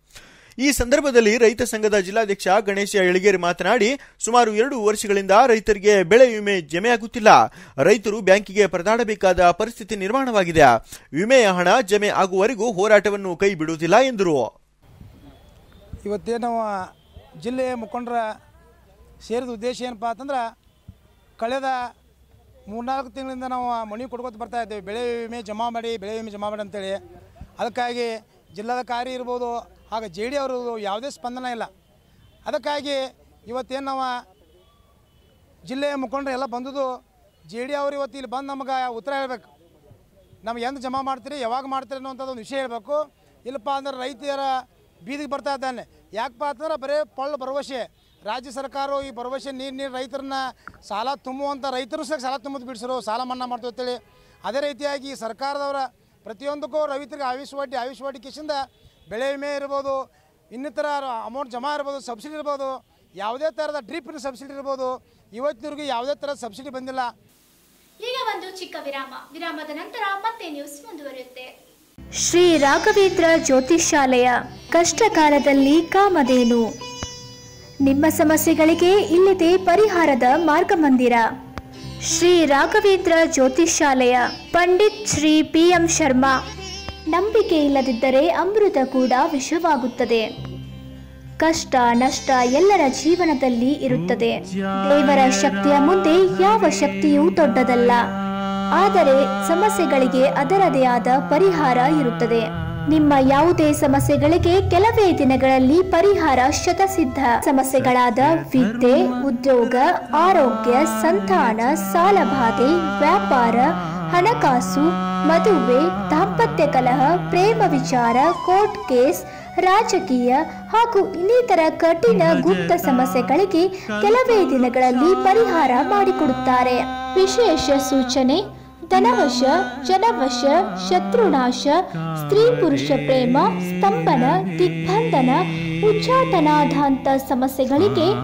ಈ ಸಂದರ್ಭದಲ್ಲಿ ರೈತ ಸಂಘದ ಜಿಲ್ಲಾಧ್ಯಕ್ಷ ಗಣೇಶ ಎಳಗೇರಿ ಮಾತನಾಡಿ, ಸುಮಾರು ಎರಡು ವರ್ಷಗಳಿಂದ ರೈತರಿಗೆ ಬೆಳೆ ವಿಮೆ ಜಮೆಯಾಗುತ್ತಿಲ್ಲ. ರೈತರು ಬ್ಯಾಂಕಿಗೆ ಪರದಾಡಬೇಕಾದ ಪರಿಸ್ಥಿತಿ ನಿರ್ಮಾಣವಾಗಿದೆ. ವಿಮೆಯ ಹಣ ಜಮೆ ಆಗುವವರೆಗೂ ಹೋರಾಟವನ್ನು ಕೈ ಬಿಡುವುದಿಲ್ಲ ಎಂದರು. ಇವತ್ತೇನು ಜಿಲ್ಲೆಯ ಮುಖಂಡರ ಸೇರಿದ ಉದ್ದೇಶ ಏನಪ್ಪ ಅಂತಂದ್ರೆ, ಕಳೆದ ಮೂರ್ನಾಲ್ಕು ತಿಂಗಳಿಂದ ನಾವು ಮನವಿ ಕೊಡ್ಕೊತ ಬರ್ತಾ ಇದ್ದೇವೆ, ಬೆಳೆ ವಿಮೆ ಜಮಾ ಮಾಡಿ ಬೆಳೆ ವಿಮೆ ಜಮಾ ಮಾಡಿ ಅಂತೇಳಿ. ಅದಕ್ಕಾಗಿ ಜಿಲ್ಲಾಧಿಕಾರಿ ಇರ್ಬೋದು ಹಾಗೆ ಜೆ ಡಿ ಅವರು ಯಾವುದೇ ಸ್ಪಂದನ ಇಲ್ಲ. ಅದಕ್ಕಾಗಿ ಇವತ್ತೇನು ನಾವು ಜಿಲ್ಲೆಯ ಮುಖಂಡರು ಎಲ್ಲ ಬಂದದ್ದು ಜೆ ಡಿ ಅವರು ಇವತ್ತು ಇಲ್ಲಿ ಬಂದು ನಮಗೆ ಉತ್ತರ ಹೇಳಬೇಕು. ನಮ್ಗೆ ಎಂದು ಜಮಾ ಮಾಡ್ತೀರಿ, ಯಾವಾಗ ಮಾಡ್ತೀರಿ ಅನ್ನೋಂಥದ್ದು ಒಂದು ವಿಷಯ ಹೇಳಬೇಕು. ಇಲ್ಲಪ್ಪ ಅಂದ್ರೆ ರೈತರ ಬೀದಿಗೆ ಬರ್ತಾ ಇದ್ದಾನೆ. ಯಾಕಪ್ಪ ಅಂತಂದ್ರೆ ಬರೀ ಪಳ್ಳು ಭರವಸೆ. ರಾಜ್ಯ ಸರ್ಕಾರವು ಈ ಭರವಸೆ ನೀರು ನೀರು ರೈತರನ್ನ ಸಾಲ ತುಂಬುವಂಥ ರೈತರು ಸಹ ಸಾಲ ತುಂಬೋದು ಬಿಡಿಸರು, ಸಾಲ ಮನ್ನಾ ಮಾಡ್ತೀವಿ ಅಂತೇಳಿ. ಅದೇ ರೀತಿಯಾಗಿ ಸರ್ಕಾರದವರ ಪ್ರತಿಯೊಂದಕ್ಕೂ ರೈತರಿಗೆ ಆಯುಷ್ ವಡ್ಡಿ ಆಯುಷ್ ವಡ್ಡಿ ಕಿಸಿಂದ ಬೆಳೆ ವಿಮೆ ಇರ್ಬೋದು, ಇನ್ನಿತರ ಅಮೌಂಟ್ ಜಮಾ ಇರ್ಬೋದು, ಸಬ್ಸಿಡಿ ಇರ್ಬೋದು, ಯಾವುದೇ ಥರದ ಡ್ರಿಪ್ನ ಸಬ್ಸಿಡಿ ಇರ್ಬೋದು, ಇವತ್ತಿನವರೆಗೂ ಯಾವುದೇ ಥರದ ಸಬ್ಸಿಡಿ ಬಂದಿಲ್ಲ. ಈಗ ಒಂದು ಚಿಕ್ಕ ವಿರಾಮ. ವಿರಾಮದ ನಂತರ ಮತ್ತೆ ನ್ಯೂಸ್ ಮುಂದುವರಿಯುತ್ತೆ. ಶ್ರೀ ರಾಘವೇಂದ್ರ ಜ್ಯೋತಿಷ್ಯಾಲಯ, ಕಷ್ಟಕಾಲದಲ್ಲಿ ಕಾಮಧೇನು. ನಿಮ್ಮ ಸಮಸ್ಯೆಗಳಿಗೆ ಇಲ್ಲಿದೆ ಪರಿಹಾರದ ಮಾರ್ಗಮಂದಿರ. ಶ್ರೀ ರಾಘವೇಂದ್ರ ಜ್ಯೋತಿಷ್ಯಾಲಯ, ಪಂಡಿತ್ ಶ್ರೀ ಪಿ ಎಂ ಶರ್ಮಾ. ನಂಬಿಕೆ ಇಲ್ಲದಿದ್ದರೆ ಅಮೃತ ಕೂಡ ವಿಷವಾಗುತ್ತದೆ. ಕಷ್ಟ ನಷ್ಟ ಎಲ್ಲರ ಜೀವನದಲ್ಲಿ ಇರುತ್ತದೆ. ದೇವರ ಶಕ್ತಿಯ ಮುಂದೆ ಯಾವ ಶಕ್ತಿಯೂ ದೊಡ್ಡದಲ್ಲ. ಆದರೆ ಸಮಸ್ಯೆಗಳಿಗೆ ಅದರದೇ ಆದ ಪರಿಹಾರ ಇರುತ್ತದೆ. ನಿಮ್ಮ ಯಾವುದೇ ಸಮಸ್ಯೆಗಳಿಗೆ ಕೆಲವೇ ದಿನಗಳಲ್ಲಿ ಪರಿಹಾರ ಶತಸಿದ್ಧ. ಸಮಸ್ಯೆಗಳಾದ ವಿದ್ಯೆ, ಉದ್ಯೋಗ, ಆರೋಗ್ಯ, ಸಂತಾನ, ಸಾಲಬಾಧೆ, ವ್ಯಾಪಾರ, ಹಣಕಾಸು, ಮದುವೆ, ದಾಂಪತ್ಯ ಕಲಹ, ಪ್ರೇಮ ವಿಚಾರ, ಕೋರ್ಟ್ ಕೇಸ್, ರಾಜಕೀಯ ಹಾಗೂ ಇನ್ನಿತರ ಕಠಿಣ ಗುಪ್ತ ಸಮಸ್ಯೆಗಳಿಗೆ ಕೆಲವೇ ದಿನಗಳಲ್ಲಿ ಪರಿಹಾರ ಮಾಡಿಕೊಡುತ್ತಾರೆ. ವಿಶೇಷ ಸೂಚನೆ: ಧನವಶ, ಜನವಶ, ಶತ್ರುನಾಶ, ಸ್ತ್ರೀ ಪುರುಷ ಪ್ರೇಮ, ಸ್ತಂಭನ, ದಿಗ್ಬಂಧನ, ಉಚ್ಚಾಟನಾಧಾಂತ ಸಮಸ್ಯೆಗಳಿಗೆ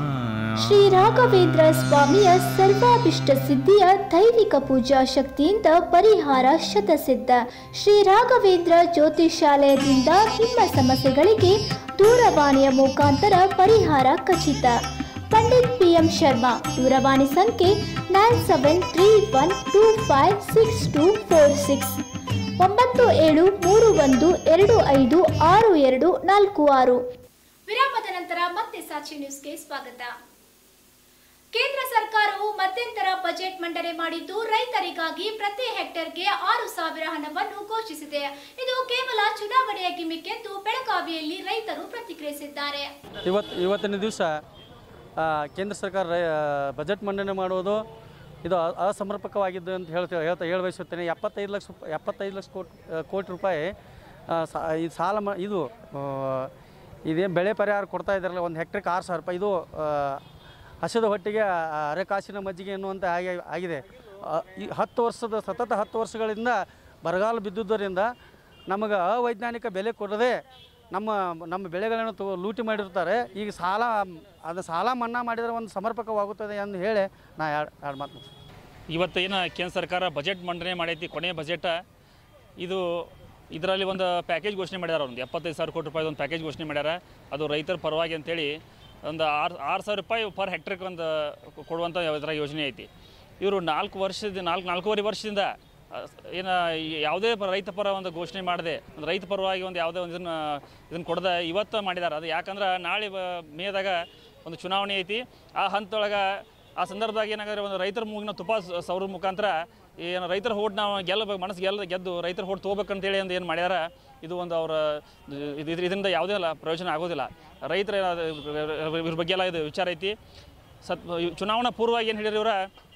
ಶ್ರೀ ರಾಘವೇಂದ್ರ ಸ್ವಾಮಿಯ ಸರ್ವಾಭಿಷ್ಟ ಸಿದ್ಧಿಯ ದೈವಿಕ ಪೂಜಾ ಶಕ್ತಿಯಿಂದ ಪರಿಹಾರ ಶತಸಿದ್ಧ. ಶ್ರೀ ರಾಘವೇಂದ್ರ ಜ್ಯೋತಿಷಾಲಯದಿಂದ ನಿಮ್ಮ ಸಮಸ್ಯೆಗಳಿಗೆ ದೂರವಾಣಿಯ ಮುಖಾಂತರ ಪರಿಹಾರ ಖಚಿತ. ಪಂಡಿತ್ ಪಿ ಎಂ ಶರ್ಮಾ, ದೂರವಾಣಿ ಸಂಖ್ಯೆ nine seven three one two five six two four six, ಒಂಬತ್ತು ಏಳು ಮೂರು ಒಂದು ಎರಡು ಐದು ಆರು ಎರಡು ನಾಲ್ಕು ಆರು. ವಿರಾಮದ ನಂತರ ಮತ್ತೆ ಸಾಕ್ಷಿ ನ್ಯೂಸ್ಗೆ ಸ್ವಾಗತ. ಕೇಂದ್ರ ಸರ್ಕಾರವು ಮಧ್ಯಂತರ ಬಜೆಟ್ ಮಂಡನೆ ಮಾಡಿದ್ದು ರೈತರಿಗಾಗಿ ಪ್ರತಿ ಹೆಕ್ಟೇರ್ಗೆ ಆರು ಸಾವಿರ ಹಣವನ್ನು ಘೋಷಿಸಿದೆ. ಇದು ಕೇವಲ ಚುನಾವಣೆಯ ಗಿಮಿಕ್ ಎಂದು ಬೆಳಗಾವಿಯಲ್ಲಿ ರೈತರು ಪ್ರತಿಕ್ರಿಯಿಸಿದ್ದಾರೆ. ಇವತ್ತು ಇವತ್ತಿನ ದಿವಸ ಕೇಂದ್ರ ಸರ್ಕಾರ ಬಜೆಟ್ ಮಂಡನೆ ಮಾಡುವುದು ಇದು ಅಸಮರ್ಪಕವಾಗಿದ್ದು ಅಂತ ಹೇಳ್ತೇವೆ ಹೇಳ್ತಾ ಹೇಳ ಬಯಸುತ್ತೇನೆ. ಎಪ್ಪತ್ತೈದು ಲಕ್ಷ ಎಪ್ಪತ್ತೈದು ಲಕ್ಷ ಕೋಟಿ ಕೋಟಿ ರೂಪಾಯಿ ಈ ಸಾಲ ಮ ಇದು ಇದೇನು ಬೆಳೆ ಪರಿಹಾರ ಕೊಡ್ತಾ ಇದ್ದಾರಲ್ಲ, ಒಂದು ಹೆಕ್ಟ್ರಿಗೆ ಆರು ಸಾವಿರ ರೂಪಾಯಿ, ಇದು ಹಸಿದ ಹೊಟ್ಟಿಗೆ ಅರೆಕಾಸಿನ ಮಜ್ಜಿಗೆ ಎನ್ನುವಂತೆ ಆಗಿ ಆಗಿದೆ. ಈ ಹತ್ತು ವರ್ಷದ ಸತತ ಹತ್ತು ವರ್ಷಗಳಿಂದ ಬರಗಾಲ ಬಿದ್ದುದರಿಂದ ನಮಗೆ ಅವೈಜ್ಞಾನಿಕ ಬೆಲೆ ಕೊಡದೆ ನಮ್ಮ ನಮ್ಮ ಬೆಳೆಗಳನ್ನು ತಗೋ ಲೂಟಿ ಮಾಡಿರ್ತಾರೆ. ಈಗ ಸಾಲ ಅದು ಸಾಲ ಮನ್ನಾ ಮಾಡಿದರೆ ಒಂದು ಸಮರ್ಪಕವಾಗುತ್ತದೆ ಎಂದು ಹೇಳಿ ನಾ ಎರಡು ಎರಡು ಮಾತು. ಇವತ್ತು ಏನು ಕೇಂದ್ರ ಸರ್ಕಾರ ಬಜೆಟ್ ಮಂಡನೆ ಮಾಡೈತಿ, ಕೊನೆಯ ಬಜೆಟ್ ಇದು. ಇದರಲ್ಲಿ ಒಂದು ಪ್ಯಾಕೇಜ್ ಘೋಷಣೆ ಮಾಡ್ಯಾರ, ಒಂದು ಎಪ್ಪತ್ತೈದು ಸಾವಿರ ಕೋಟಿ ರೂಪಾಯಿ ಒಂದು ಪ್ಯಾಕೇಜ್ ಘೋಷಣೆ ಮಾಡ್ಯಾರ. ಅದು ರೈತರ ಪರವಾಗಿ ಅಂತೇಳಿ ಒಂದು ಆರು ಆರು ಸಾವಿರ ರೂಪಾಯಿ ಪರ್ ಹೆಕ್ಟ್ರಿಗೆ ಒಂದು ಕೊಡುವಂಥ ಇದರ ಯೋಜನೆ ಐತಿ. ಇವರು ನಾಲ್ಕು ವರ್ಷದ ನಾಲ್ಕು ನಾಲ್ಕೂವರೆ ವರ್ಷದಿಂದ ಏನು ಯಾವುದೇ ರೈತ ಪರ ಒಂದು ಘೋಷಣೆ ಮಾಡಿದೆ, ಒಂದು ರೈತ ಪರವಾಗಿ ಒಂದು ಯಾವುದೇ ಒಂದು ಇದನ್ನು ಇದನ್ನು ಕೊಡದೆ ಇವತ್ತು ಮಾಡಿದ್ದಾರೆ. ಅದು ಯಾಕಂದ್ರೆ ನಾಳೆ ಮೇದಾಗ ಒಂದು ಚುನಾವಣೆ ಐತಿ. ಆ ಹಂತದೊಳಗೆ ಆ ಸಂದರ್ಭದಾಗ ಏನಾದ್ರೆ ಒಂದು ರೈತರ ಮೂಗಿನ ತುಪ್ಪ ಸೌರ ಮುಖಾಂತರ ಏನು ರೈತರ ಹೋಟ್ ನಾವು ಗೆಲ್ಲಬೇಕು, ಮನಸ್ಸು ಗೆಲ್ಲ ಗೆದ್ದು ರೈತರ ಹೋಟ್ ತೊಗೋಬೇಕಂತೇಳಿ ಒಂದು ಏನು ಮಾಡ್ಯಾರ. ಇದು ಒಂದು ಅವರ ಇದರಿಂದ ಯಾವುದೇ ಅಲ್ಲ ಪ್ರಯೋಜನ ಆಗೋದಿಲ್ಲ. ರೈತರ ಇವ್ರ ಬಗ್ಗೆ ಎಲ್ಲ ಇದು ವಿಚಾರ ಐತಿ. ಸತ್ ಚುನಾವಣಾ ಪೂರ್ವವಾಗಿ ಏನು ಹೇಳಿರಿ ಇವರ,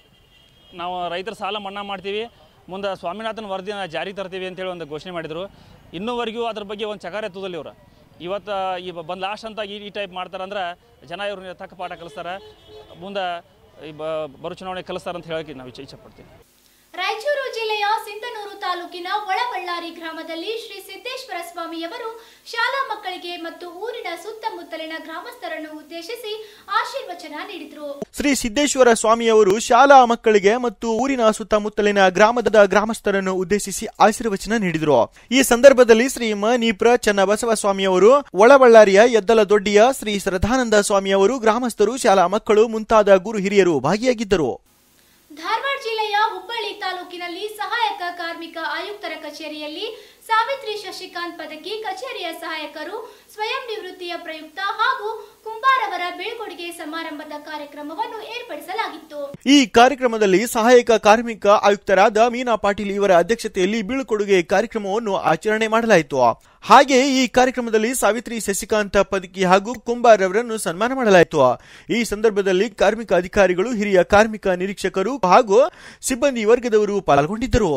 ನಾವು ರೈತರ ಸಾಲ ಮನ್ನಾ ಮಾಡ್ತೀವಿ, ಮುಂದೆ ಸ್ವಾಮಿನಾಥನ್ ವರದಿಯನ್ನು ಜಾರಿಗೆ ತರ್ತೀವಿ ಅಂತೇಳಿ ಒಂದು ಘೋಷಣೆ ಮಾಡಿದರು. ಇನ್ನೂವರೆಗೂ ಅದ್ರ ಬಗ್ಗೆ ಒಂದು ಚಕಾರ ಎತ್ತುವುದಿಲ್ಲ ಇವರು. ಇವತ್ತು ಈ ಬಂದು ಲಾಸ್ಟ್ ಅಂತ ಈ ಟೈಪ್ ಮಾಡ್ತಾರಂದ್ರೆ ಜನ ಇವ್ರನ್ನ ತಕ್ಕ ಪಾಠ ಕಲಿಸ್ತಾರೆ, ಮುಂದೆ ಈ ಬರೋ ಚುನಾವಣೆ ಕಲಿಸ್ತಾರೆ ಅಂತ ಹೇಳೋಕ್ಕೆ ನಾವು ಇಚ್ಛೆ ಇಚ್ಛೆಪಡ್ತೀವಿ. ರಾಯಚೂರು ಜಿಲ್ಲೆಯ ಸಿಂಧನೂರು ತಾಲೂಕಿನ ಒಳಬಳ್ಳಾರಿ ಗ್ರಾಮದಲ್ಲಿ ಶ್ರೀ ಸಿದ್ದೇಶ್ವರ ಸ್ವಾಮಿಯವರು ಶಾಲಾ ಮಕ್ಕಳಿಗೆ ಮತ್ತು ಊರಿನ ಸುತ್ತಮುತ್ತಲಿನ ಗ್ರಾಮಸ್ಥರನ್ನು ಉದ್ದೇಶಿಸಿ ಆಶೀರ್ವಚನ ನೀಡಿದರು. ಶ್ರೀ ಸಿದ್ದೇಶ್ವರ ಸ್ವಾಮಿಯವರು ಶಾಲಾ ಮಕ್ಕಳಿಗೆ ಮತ್ತು ಊರಿನ ಸುತ್ತಮುತ್ತಲಿನ ಗ್ರಾಮದ ಗ್ರಾಮಸ್ಥರನ್ನು ಉದ್ದೇಶಿಸಿ ಆಶೀರ್ವಚನ ನೀಡಿದರು. ಈ ಸಂದರ್ಭದಲ್ಲಿ ಶ್ರೀ ಮನೀಪ್ರ ಚನ್ನಬಸವ ಸ್ವಾಮಿಯವರು, ಒಳಬಳ್ಳಾರಿಯ ಎದ್ದಲ ದೊಡ್ಡಿಯ ಶ್ರೀ ಶ್ರದ್ಧಾನಂದ ಸ್ವಾಮಿಯವರು, ಗ್ರಾಮಸ್ಥರು, ಶಾಲಾ ಮಕ್ಕಳು ಮುಂತಾದ ಗುರು ಹಿರಿಯರು ಭಾಗಿಯಾಗಿದ್ದರು. ಧಾರವಾಡ ಜಿಲ್ಲೆಯ ಹುಬ್ಬಳ್ಳಿ ತಾಲೂಕಿನಲ್ಲಿ ಸಹಾಯಕ ಕಾರ್ಮಿಕ ಆಯುಕ್ತರ ಕಚೇರಿಯಲ್ಲಿ ಸಾವಿತ್ರಿ ಶಶಿಕಾಂತ್ ಪದಕಿ ಕಚೇರಿಯ ಸಹಾಯಕರು ಸ್ವಯಂ ನಿವೃತ್ತಿಯ ಪ್ರಯುಕ್ತ ಹಾಗೂ ಕುಂಬಾರವರ ಬೀಳ್ಕೊಡುಗೆ ಸಮಾರಂಭದ ಕಾರ್ಯಕ್ರಮವನ್ನು ಏರ್ಪಡಿಸಲಾಗಿತ್ತು. ಈ ಕಾರ್ಯಕ್ರಮದಲ್ಲಿ ಸಹಾಯಕ ಕಾರ್ಮಿಕ ಆಯುಕ್ತರಾದ ಮೀನಾ ಪಾಟೀಲ್ ಇವರ ಅಧ್ಯಕ್ಷತೆಯಲ್ಲಿ ಬೀಳ್ಕೊಡುಗೆ ಕಾರ್ಯಕ್ರಮವನ್ನು ಆಚರಣೆ ಮಾಡಲಾಯಿತು. ಹಾಗೆ ಈ ಕಾರ್ಯಕ್ರಮದಲ್ಲಿ ಸಾವಿತ್ರಿ ಶಶಿಕಾಂತ್ ಪದಕಿ ಹಾಗೂ ಕುಂಬಾರವರನ್ನು ಸನ್ಮಾನ ಮಾಡಲಾಯಿತು. ಈ ಸಂದರ್ಭದಲ್ಲಿ ಕಾರ್ಮಿಕ ಅಧಿಕಾರಿಗಳು, ಹಿರಿಯ ಕಾರ್ಮಿಕ ನಿರೀಕ್ಷಕರು ಹಾಗೂ ಸಿಬ್ಬಂದಿ ವರ್ಗದವರು ಪಾಲ್ಗೊಂಡಿದ್ದರು.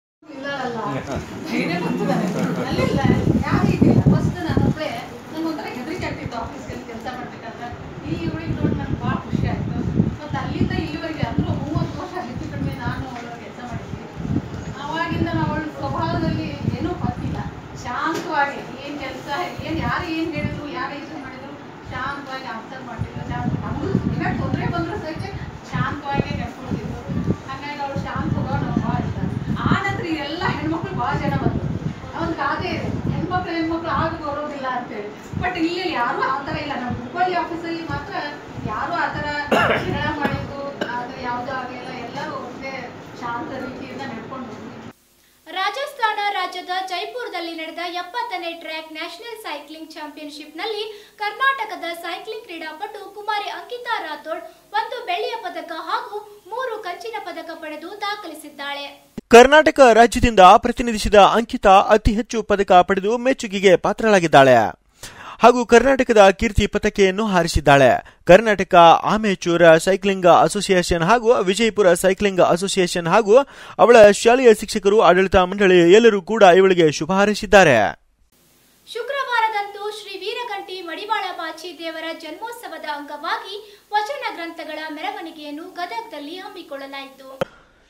ಶಾಂತವಾಗಿ ಏನು ಕೆಲಸ ಏನು ಯಾರು ಏನು ಹೇಳಿದ್ರು ಯಾರು ಇದು ಮಾಡಿದ್ರು ಶಾಂತವಾಗಿ ಆನ್ಸರ್ ಮಾಡ್ತಿದ್ರು. ನಮಗೂ ಈಗ ತೊಂದರೆ ಬಂದರೂ ಸಹಿತ ಶಾಂತವಾಗಿ ನಡ್ಕೊಳ್ತಿದ್ರು. ಹಾಗಾಗಿ ಅವಳು ಶಾಂತ ಹೋಗೋ ನಾವು ಭಾಳ ಇಷ್ಟ. ಆ ನಂತರ ಎಲ್ಲ ಹೆಣ್ಮಕ್ಳು ಭಾಳ ಜನ ಬಂದರು. ಒಂದು ಗಾದೆ ಇದೆ, ಹೆಣ್ಮಕ್ಳು ಹೆಣ್ಮಕ್ಳು ಆಗ ಬರೋದಿಲ್ಲ ಅಂತೇಳಿ. ಬಟ್ ಇಲ್ಲಿ ಯಾರೂ ಆ ಥರ ಇಲ್ಲ. ನಮ್ಮ ಹುಬ್ಬಳ್ಳಿ ಆಫೀಸಲ್ಲಿ ಮಾತ್ರ ಯಾರೂ ಆ ಥರ ಜಗಳ ಮಾಡಿದ್ದು ಆ ಥರ ಯಾವುದೂ ಆಗಲಿಲ್ಲ. ಎಲ್ಲರೂ ಒಂದೇ ಶಾಂತ ರೀತಿಯಿಂದ ನಡ್ಕೊಂಡು ಬಂದ್ವಿ. ರಾಜಸ್ಥಾನ ರಾಜ್ಯದ ಜೈಪುರದಲ್ಲಿ ನಡೆದ ಎಪ್ಪತ್ತನೇ ಟ್ರ್ಯಾಕ್ ನ್ಯಾಷನಲ್ ಸೈಕ್ಲಿಂಗ್ ಚಾಂಪಿಯನ್ಶಿಪ್ನಲ್ಲಿ ಕರ್ನಾಟಕದ ಸೈಕ್ಲಿಂಗ್ ಕ್ರೀಡಾಪಟು ಕುಮಾರಿ ಅಂಕಿತಾ ರಾಥೋಡ್ ಒಂದು ಬೆಳ್ಳಿಯ ಪದಕ ಹಾಗೂ ಮೂರು ಕಂಚಿನ ಪದಕ ಪಡೆದು ದಾಖಲಿಸಿದ್ದಾಳೆ. ಕರ್ನಾಟಕ ರಾಜ್ಯದಿಂದ ಪ್ರತಿನಿಧಿಸಿದ ಅಂಕಿತಾ ಅತಿ ಹೆಚ್ಚು ಪದಕ ಪಡೆದು ಮೆಚ್ಚುಗೆಗೆ ಪಾತ್ರಳಾಗಿದ್ದಾಳೆ ಹಾಗೂ ಕರ್ನಾಟಕದ ಕೀರ್ತಿ ಪತಾಕೆಯನ್ನು ಹಾರಿಸಿದ್ದಾಳೆ. ಕರ್ನಾಟಕ ಆಮೇಚೂರ್ ಸೈಕ್ಲಿಂಗ್ ಅಸೋಸಿಯೇಷನ್ ಹಾಗೂ ವಿಜಯಪುರ ಸೈಕ್ಲಿಂಗ್ ಅಸೋಸಿಯೇಷನ್ ಹಾಗೂ ಅವಳ ಶಾಲೆಯ ಶಿಕ್ಷಕರು, ಆಡಳಿತ ಮಂಡಳಿ ಎಲ್ಲರೂ ಕೂಡ ಇವಳಿಗೆ ಶುಭ ಹಾರೈಸಿದ್ದಾರೆ. ಶುಕ್ರವಾರದಂದು ಶ್ರೀ ವೀರಗಂಟಿ ಮಡಿವಾಳ ಬಾಚಿ ದೇವರ ಜನ್ಮೋತ್ಸವದ ಅಂಗವಾಗಿ ವಚನ ಗ್ರಂಥಗಳ ಮೆರವಣಿಗೆಯನ್ನು ಗದಗದಲ್ಲಿ ಹಮ್ಮಿಕೊಳ್ಳಲಾಯಿತು.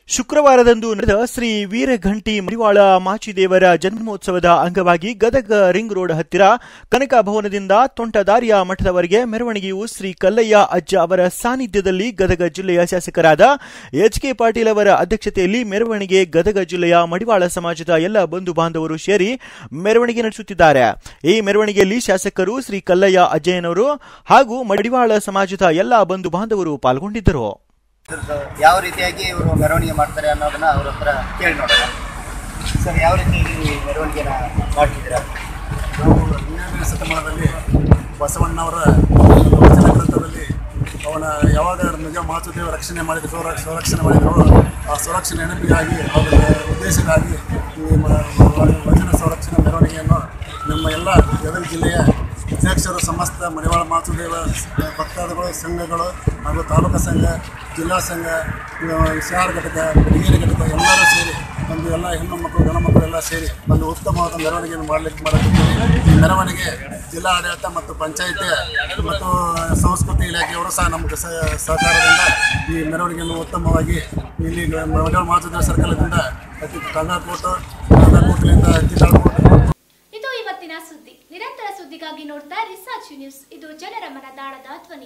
ಶುಕ್ರವಾರದಂದು ನಡೆದ ಶ್ರೀ ವೀರಘಂಟಿ ಮಡಿವಾಳ ಮಾಚಿದೇವರ ಜನ್ಮೋತ್ಸವದ ಅಂಗವಾಗಿ ಗದಗ ರಿಂಗ್ ರೋಡ್ ಹತ್ತಿರ ಕನಕ ಭವನದಿಂದ ತೋಂಟದಾರ್ಯ ಮಠದವರೆಗೆ ಮೆರವಣಿಗೆಯು ಶ್ರೀ ಕಲ್ಲಯ್ಯ ಅಜ್ಜ ಅವರ ಸಾನ್ನಿಧ್ಯದಲ್ಲಿ ಗದಗ ಜಿಲ್ಲೆಯ ಶಾಸಕರಾದ ಎಚ್ ಕೆ ಪಾಟೀಲ್ ಅವರ ಅಧ್ಯಕ್ಷತೆಯಲ್ಲಿ ಮೆರವಣಿಗೆ ಗದಗ ಜಿಲ್ಲೆಯ ಮಡಿವಾಳ ಸಮಾಜದ ಎಲ್ಲ ಬಂಧು ಬಾಂಧವರು ಸೇರಿ ಮೆರವಣಿಗೆ ನಡೆಸುತ್ತಿದ್ದಾರೆ. ಈ ಮೆರವಣಿಗೆಯಲ್ಲಿ ಶಾಸಕರು ಶ್ರೀ ಕಲ್ಲಯ್ಯ ಅಜ್ಜಯ್ಯನವರು ಹಾಗೂ ಮಡಿವಾಳ ಸಮಾಜದ ಎಲ್ಲ ಬಂಧು ಬಾಂಧವರು ಪಾಲ್ಗೊಂಡಿದ್ದರು. ಯಾವ ರೀತಿಯಾಗಿ ಇವರು ಮೆರವಣಿಗೆ ಮಾಡ್ತಾರೆ ಅನ್ನೋದನ್ನ ಅವ್ರ ಹತ್ರ ಕೇಳಿ ನೋಡೋಣ. ಸರ್, ಯಾವ ರೀತಿಯಾಗಿ ಮೆರವಣಿಗೆನ ಮಾಡ್ತಿದ್ದೀರಾ? ನಾವು ಹನ್ನೆರಡನೇ ಶತಮಾನದಲ್ಲಿ ಬಸವಣ್ಣವರ ವಚನ ಗ್ರಂಥದಲ್ಲಿ ಅವನ ಯಾವಾಗ ನಿಜ ಮಾತುದೇವ ರಕ್ಷಣೆ ಮಾಡಿದ ಸ್ವರ ಸ್ವರಕ್ಷಣೆ ಮಾಡಿದ್ರು ಆ ಸ್ವರಕ್ಷಣೆ ನೆನಪಿಗಾಗಿ ಅವರ ಉದ್ದೇಶಕ್ಕಾಗಿ ಈ ವಚನ ಸಂರಕ್ಷಣೆ ಮೆರವಣಿಗೆಯನ್ನು ನಮ್ಮ ಎಲ್ಲ ಗದಗ ಜಿಲ್ಲೆಯ ಅಧ್ಯಕ್ಷರು, ಸಮಸ್ತ ಮಡಿವಾಳ ಮಾತುದೇವ ಭಕ್ತಾದಿಗಳು, ಸಂಘಗಳು ಹಾಗೂ ತಾಲೂಕು ಸಂಘ, ಜಿಲ್ಲಾ ಸಂಘ, ವಿಶಾಲ ಘಟಕ, ಹಿರಿಯರ ಘಟಕ ಎಲ್ಲರೂ ಸೇರಿ ಒಂದು ಎಲ್ಲ ಹೆಣ್ಣು ಮಕ್ಕಳು ಗಣ ಮಕ್ಕಳು ಎಲ್ಲ ಸೇರಿ ಒಂದು ಉತ್ತಮವಾದ ಮೆರವಣಿಗೆಯನ್ನು ಮಾಡಲಿಕ್ಕೆ ಮಾಡುತ್ತಿದ್ದೇವೆ. ಈ ಮೆರವಣಿಗೆ ಜಿಲ್ಲಾ ಆಡಳಿತ ಮತ್ತು ಪಂಚಾಯತ್ ಮತ್ತು ಸಂಸ್ಕೃತಿ ಇಲಾಖೆಯವರು ಸಹ ನಮಗೆ ಸಹಕಾರದಿಂದ ಈ ಮೆರವಣಿಗೆಯನ್ನು ಉತ್ತಮವಾಗಿ ಇಲ್ಲಿ ಮಡಿವಾಳ ಮಾತುದೇವ ಸರ್ಕಲ್ದಿಂದ ಅತಿ ಕಂಗಾಕೋಟು ಕಂಗಾಕೋಟ್ಲಿಂದ ಅತಿ ತಾಳ್ಕೋಟು. ಇದು ಇವತ್ತಿನ ಸುದ್ದಿ. ನಿರಂತರ ಸುದ್ದಿಗಾಗಿ ನೋಡ್ತಾ ರಿಸರ್ಚ್ ನ್ಯೂಸ್. ಇದು ಜನರ ಮನದಾಳದ ಧ್ವನಿ.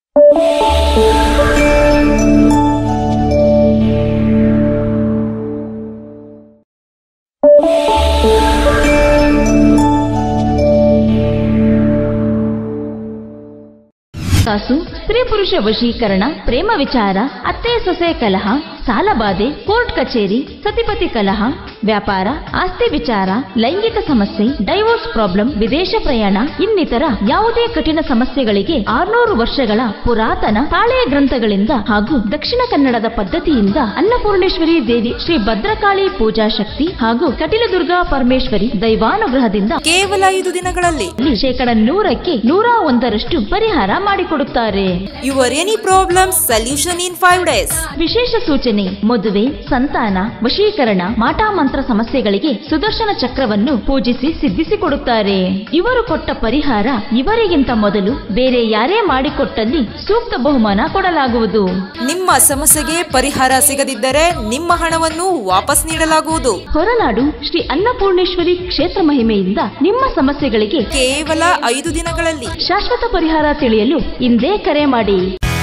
ಕಾಸು, ಸ್ತ್ರೀ ಪುರುಷ ವಶೀಕರಣ, ಪ್ರೇಮ ವಿಚಾರ, ಅತ್ತೆ ಸೊಸೆ ಕಲಹ, ಸಾಲಬಾಧೆ, ಕೋರ್ಟ್ ಕಚೇರಿ, ಸತಿಪತಿ ಕಲಹ, ವ್ಯಾಪಾರ, ಆಸ್ತಿ ವಿಚಾರ, ಲೈಂಗಿಕ ಸಮಸ್ಯೆ, ಡೈವೋರ್ಸ್ ಪ್ರಾಬ್ಲಮ್, ವಿದೇಶ ಪ್ರಯಾಣ ಇನ್ನಿತರ ಯಾವುದೇ ಕಠಿಣ ಸಮಸ್ಯೆಗಳಿಗೆ ಆರ್ನೂರು ವರ್ಷಗಳ ಪುರಾತನ ತಾಳೆಯ ಗ್ರಂಥಗಳಿಂದ ಹಾಗೂ ದಕ್ಷಿಣ ಕನ್ನಡದ ಪದ್ಧತಿಯಿಂದ ಅನ್ನಪೂರ್ಣೇಶ್ವರಿ ದೇವಿ ಶ್ರೀ ಭದ್ರಕಾಳಿ ಪೂಜಾ ಶಕ್ತಿ ಹಾಗೂ ಕಟಿಲದುರ್ಗಾ ಪರಮೇಶ್ವರಿ ದೈವಾನುಗ್ರಹದಿಂದ ಕೇವಲ ಐದು ದಿನಗಳಲ್ಲಿ ಶೇಕಡ ನೂರಕ್ಕೆ ನೂರ ಒಂದರಷ್ಟು ಪರಿಹಾರ ಮಾಡಿಕೊಡುತ್ತಾರೆ. Your any problem solution in five days. ವಿಶೇಷ ಸೂಚನೆ: ಮದುವೆ, ಸಂತಾನ, ವಶೀಕರಣ, ಮಾಟಾಮಂತ್ರ ಸಮಸ್ಯೆಗಳಿಗೆ ಸುದರ್ಶನ ಚಕ್ರವನ್ನು ಪೂಜಿಸಿ ಸಿದ್ಧಿಸಿಕೊಡುತ್ತಾರೆ. ಇವರು ಕೊಟ್ಟ ಪರಿಹಾರ ಇವರಿಗಿಂತ ಮೊದಲು ಬೇರೆ ಯಾರೇ ಮಾಡಿಕೊಟ್ಟಲ್ಲಿ ಸೂಕ್ತ ಬಹುಮಾನ ಕೊಡಲಾಗುವುದು. ನಿಮ್ಮ ಸಮಸ್ಯೆಗೆ ಪರಿಹಾರ ಸಿಗದಿದ್ದರೆ ನಿಮ್ಮ ಹಣವನ್ನು ವಾಪಸ್ ನೀಡಲಾಗುವುದು. ಹೊರನಾಡು ಶ್ರೀ ಅನ್ನಪೂರ್ಣೇಶ್ವರಿ ಕ್ಷೇತ್ರ ಮಹಿಮೆಯಿಂದ ನಿಮ್ಮ ಸಮಸ್ಯೆಗಳಿಗೆ ಕೇವಲ ಐದು ದಿನಗಳಲ್ಲಿ ಶಾಶ್ವತ ಪರಿಹಾರ ತಿಳಿಯಲು ಇಂದೇ ಕರೆ ಮಾಡಿ.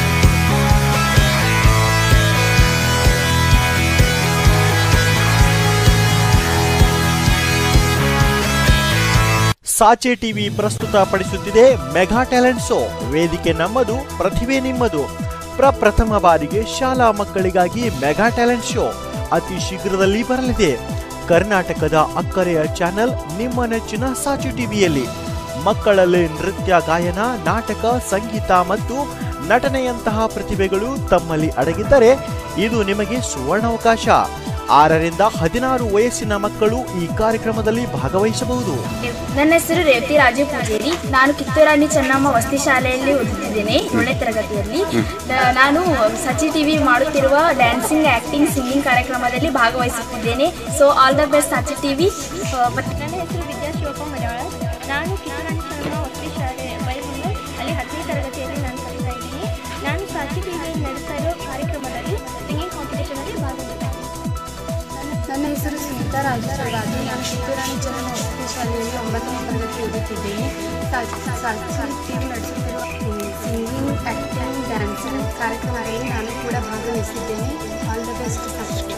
ಸಾಚೆ ಟಿವಿ ಪ್ರಸ್ತುತ ಪಡಿಸುತ್ತಿದೆ ಮೆಗಾ ಟ್ಯಾಲೆಂಟ್ ಶೋ. ವೇದಿಕೆ ನಮ್ಮದು, ಪ್ರತಿಭೆ ನಿಮ್ಮದು. ಪ್ರಪ್ರಥಮ ಬಾರಿಗೆ ಶಾಲಾ ಮಕ್ಕಳಿಗಾಗಿ ಮೆಗಾ ಟ್ಯಾಲೆಂಟ್ ಶೋ ಅತಿ ಶೀಘ್ರದಲ್ಲಿ ಬರಲಿದೆ. ಕರ್ನಾಟಕದ ಅಕ್ಕರೆಯ ಚಾನೆಲ್ ನಿಮ್ಮ ನೆಚ್ಚಿನ ಸಾಚೆ ಟಿವಿಯಲ್ಲಿ. ಮಕ್ಕಳಲ್ಲಿ ನೃತ್ಯ, ಗಾಯನ, ನಾಟಕ, ಸಂಗೀತ ಮತ್ತು ನಟನೆಯಂತಹ ಪ್ರತಿಭೆಗಳು ತಮ್ಮಲ್ಲಿ ಅಡಗಿದ್ದರೆ ಇದು ನಿಮಗೆ ಸುವರ್ಣಾವಕಾಶ. ಆರರಿಂದ ಹದಿನಾರು ವಯಸ್ಸಿನ ಮಕ್ಕಳು ಈ ಕಾರ್ಯಕ್ರಮದಲ್ಲಿ ಭಾಗವಹಿಸಬಹುದು. ನನ್ನ ಹೆಸರು ರೇವತಿ ರಾಜು ಪೂಜೇರಿ. ನಾನು ಕಿತ್ತೂರಾಣಿ ಚೆನ್ನಮ್ಮ ವಸತಿ ಶಾಲೆಯಲ್ಲಿ ಓದುತ್ತಿದ್ದೇನೆ, ಏಳನೇ ತರಗತಿಯಲ್ಲಿ. ನಾನು ಸಾಚೆ ಟಿವಿ ಮಾಡುತ್ತಿರುವ ಡ್ಯಾನ್ಸಿಂಗ್, ಆಕ್ಟಿಂಗ್, ಸಿಂಗಿಂಗ್ ಕಾರ್ಯಕ್ರಮದಲ್ಲಿ ಭಾಗವಹಿಸುತ್ತಿದ್ದೇನೆ. So all the best Sache TV. ನನ್ನ ಹೆಸರು ವಿದ್ಯಾ ಶಿವಪ್ಪ ಮಡಿವಾಳ. ನಾನು ಕಿತ್ತೂರಾಣಿ ಚೆನ್ನಮ್ಮ ವಸತಿ ಶಾಲೆ ಬೈಬಂದು ಅಲ್ಲಿ ಹತ್ತನೇ ತರಗತಿಯಲ್ಲಿ ನಾನು ಕಲಿತಾ ಇದ್ದೀನಿ. ನಾನು ಸಾಚೆ ಟಿವಿಯಲ್ಲಿ ನಡೆಸ್ತಾ ಇರೋ ಕಾರ್ಯಕ್ರಮದಲ್ಲಿ ಸಿಂಗಿಂಗ್ ಕಾಂಪಿಟೇಷನಲ್ಲಿ ಭಾಗವಹಿಸ್ತೇನೆ. ನನ್ನ ಹೆಸರು ಸುನೀತಾ ರಾಜೇಶ್ವರಿ. ನಾನು ಕಿತ್ತೂರಾಣಿ ಚೆನ್ನಮ್ಮ ವಸತಿ ಶಾಲೆಯಲ್ಲಿ ಒಂಬತ್ತನೇ ತರಗತಿ ಓದುತ್ತಿದ್ದೇನೆ. ಸಾಚೆ ಟಿವಿ ನಡೆಸುತ್ತಿರುವ ಸಿಂಗಿಂಗ್, ಆ್ಯಕ್ಟಿಂಗ್, ಡ್ಯಾನ್ಸಿಂಗ್ ಕಾರ್ಯಕ್ರಮದಲ್ಲಿ ನಾನು ಕೂಡ ಭಾಗವಹಿಸಿದ್ದೇನೆ. All the best Sache TV.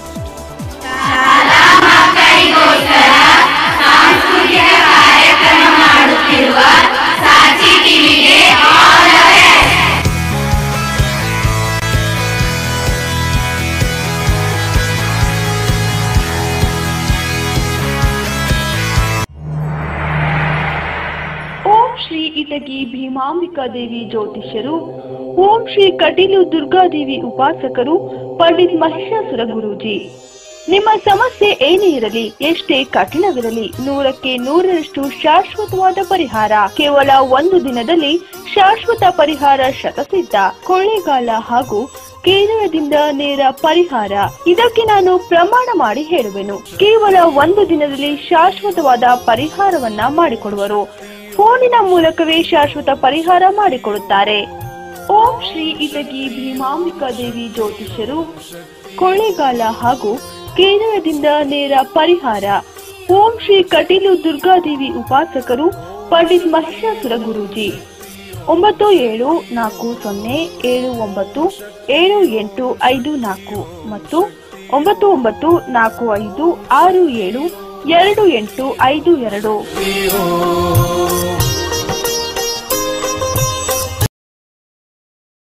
Shri Itagi Bhimambika Devi ಜ್ಯೋತಿಷ್ಯರು, ಓಂ ಶ್ರೀ ಕಟೀಲು ದುರ್ಗಾದೇವಿ ಉಪಾಸಕರು, ಪಂಡಿತ್ ಮಹಿಷಾಸುರ ಗುರೂಜಿ. ನಿಮ್ಮ ಸಮಸ್ಯೆ ಏನೇ ಇರಲಿ, ಎಷ್ಟೇ ಕಠಿಣವಿರಲಿ, ನೂರಕ್ಕೆ ನೂರರಷ್ಟು ಶಾಶ್ವತವಾದ ಪರಿಹಾರ. ಕೇವಲ ಒಂದು ದಿನದಲ್ಲಿ ಶಾಶ್ವತ ಪರಿಹಾರ ಶತಸಿದ್ಧ. ಕೊಳ್ಳೇಗಾಲ ಹಾಗೂ ಕೇರಳದಿಂದ ನೇರ ಪರಿಹಾರ. ಇದಕ್ಕೆ ನಾನು ಪ್ರಮಾಣ ಮಾಡಿ ಹೇಳುವೆನು. ಕೇವಲ ಒಂದು ದಿನದಲ್ಲಿ ಶಾಶ್ವತವಾದ ಪರಿಹಾರವನ್ನ ಮಾಡಿಕೊಡುವರು. ಫೋನಿನ ಮೂಲಕವೇ ಶಾಶ್ವತ ಪರಿಹಾರ ಮಾಡಿಕೊಡುತ್ತಾರೆ. ಓಂ ಶ್ರೀ ಇಟಗಿ ಭೀಮಾಂಬಿಕಾ ದೇವಿ ಜ್ಯೋತಿಷ್ಯರು ಕೊಳ್ಳೇಗಾಲ ಹಾಗೂ ಕೇರಳದಿಂದ ನೇರ ಪರಿಹಾರ. ಓಂ ಶ್ರೀ ಕಟೀಲು ದುರ್ಗಾದೇವಿ ಉಪಾಸಕರು ಪಂಡಿತ್ ಮಹಿಷಾಸುರ ಗುರೂಜಿ. ಒಂಬತ್ತು ಏಳು ನಾಲ್ಕು ಸೊನ್ನೆ ಏಳು ಒಂಬತ್ತು ಏಳು ಎಂಟು ಐದು ನಾಲ್ಕು ಮತ್ತು ಒಂಬತ್ತು ಒಂಬತ್ತು ನಾಲ್ಕು ಐದು ಆರು ಏಳು ಎರಡು ಎಂಟು ಐದು ಎರಡು.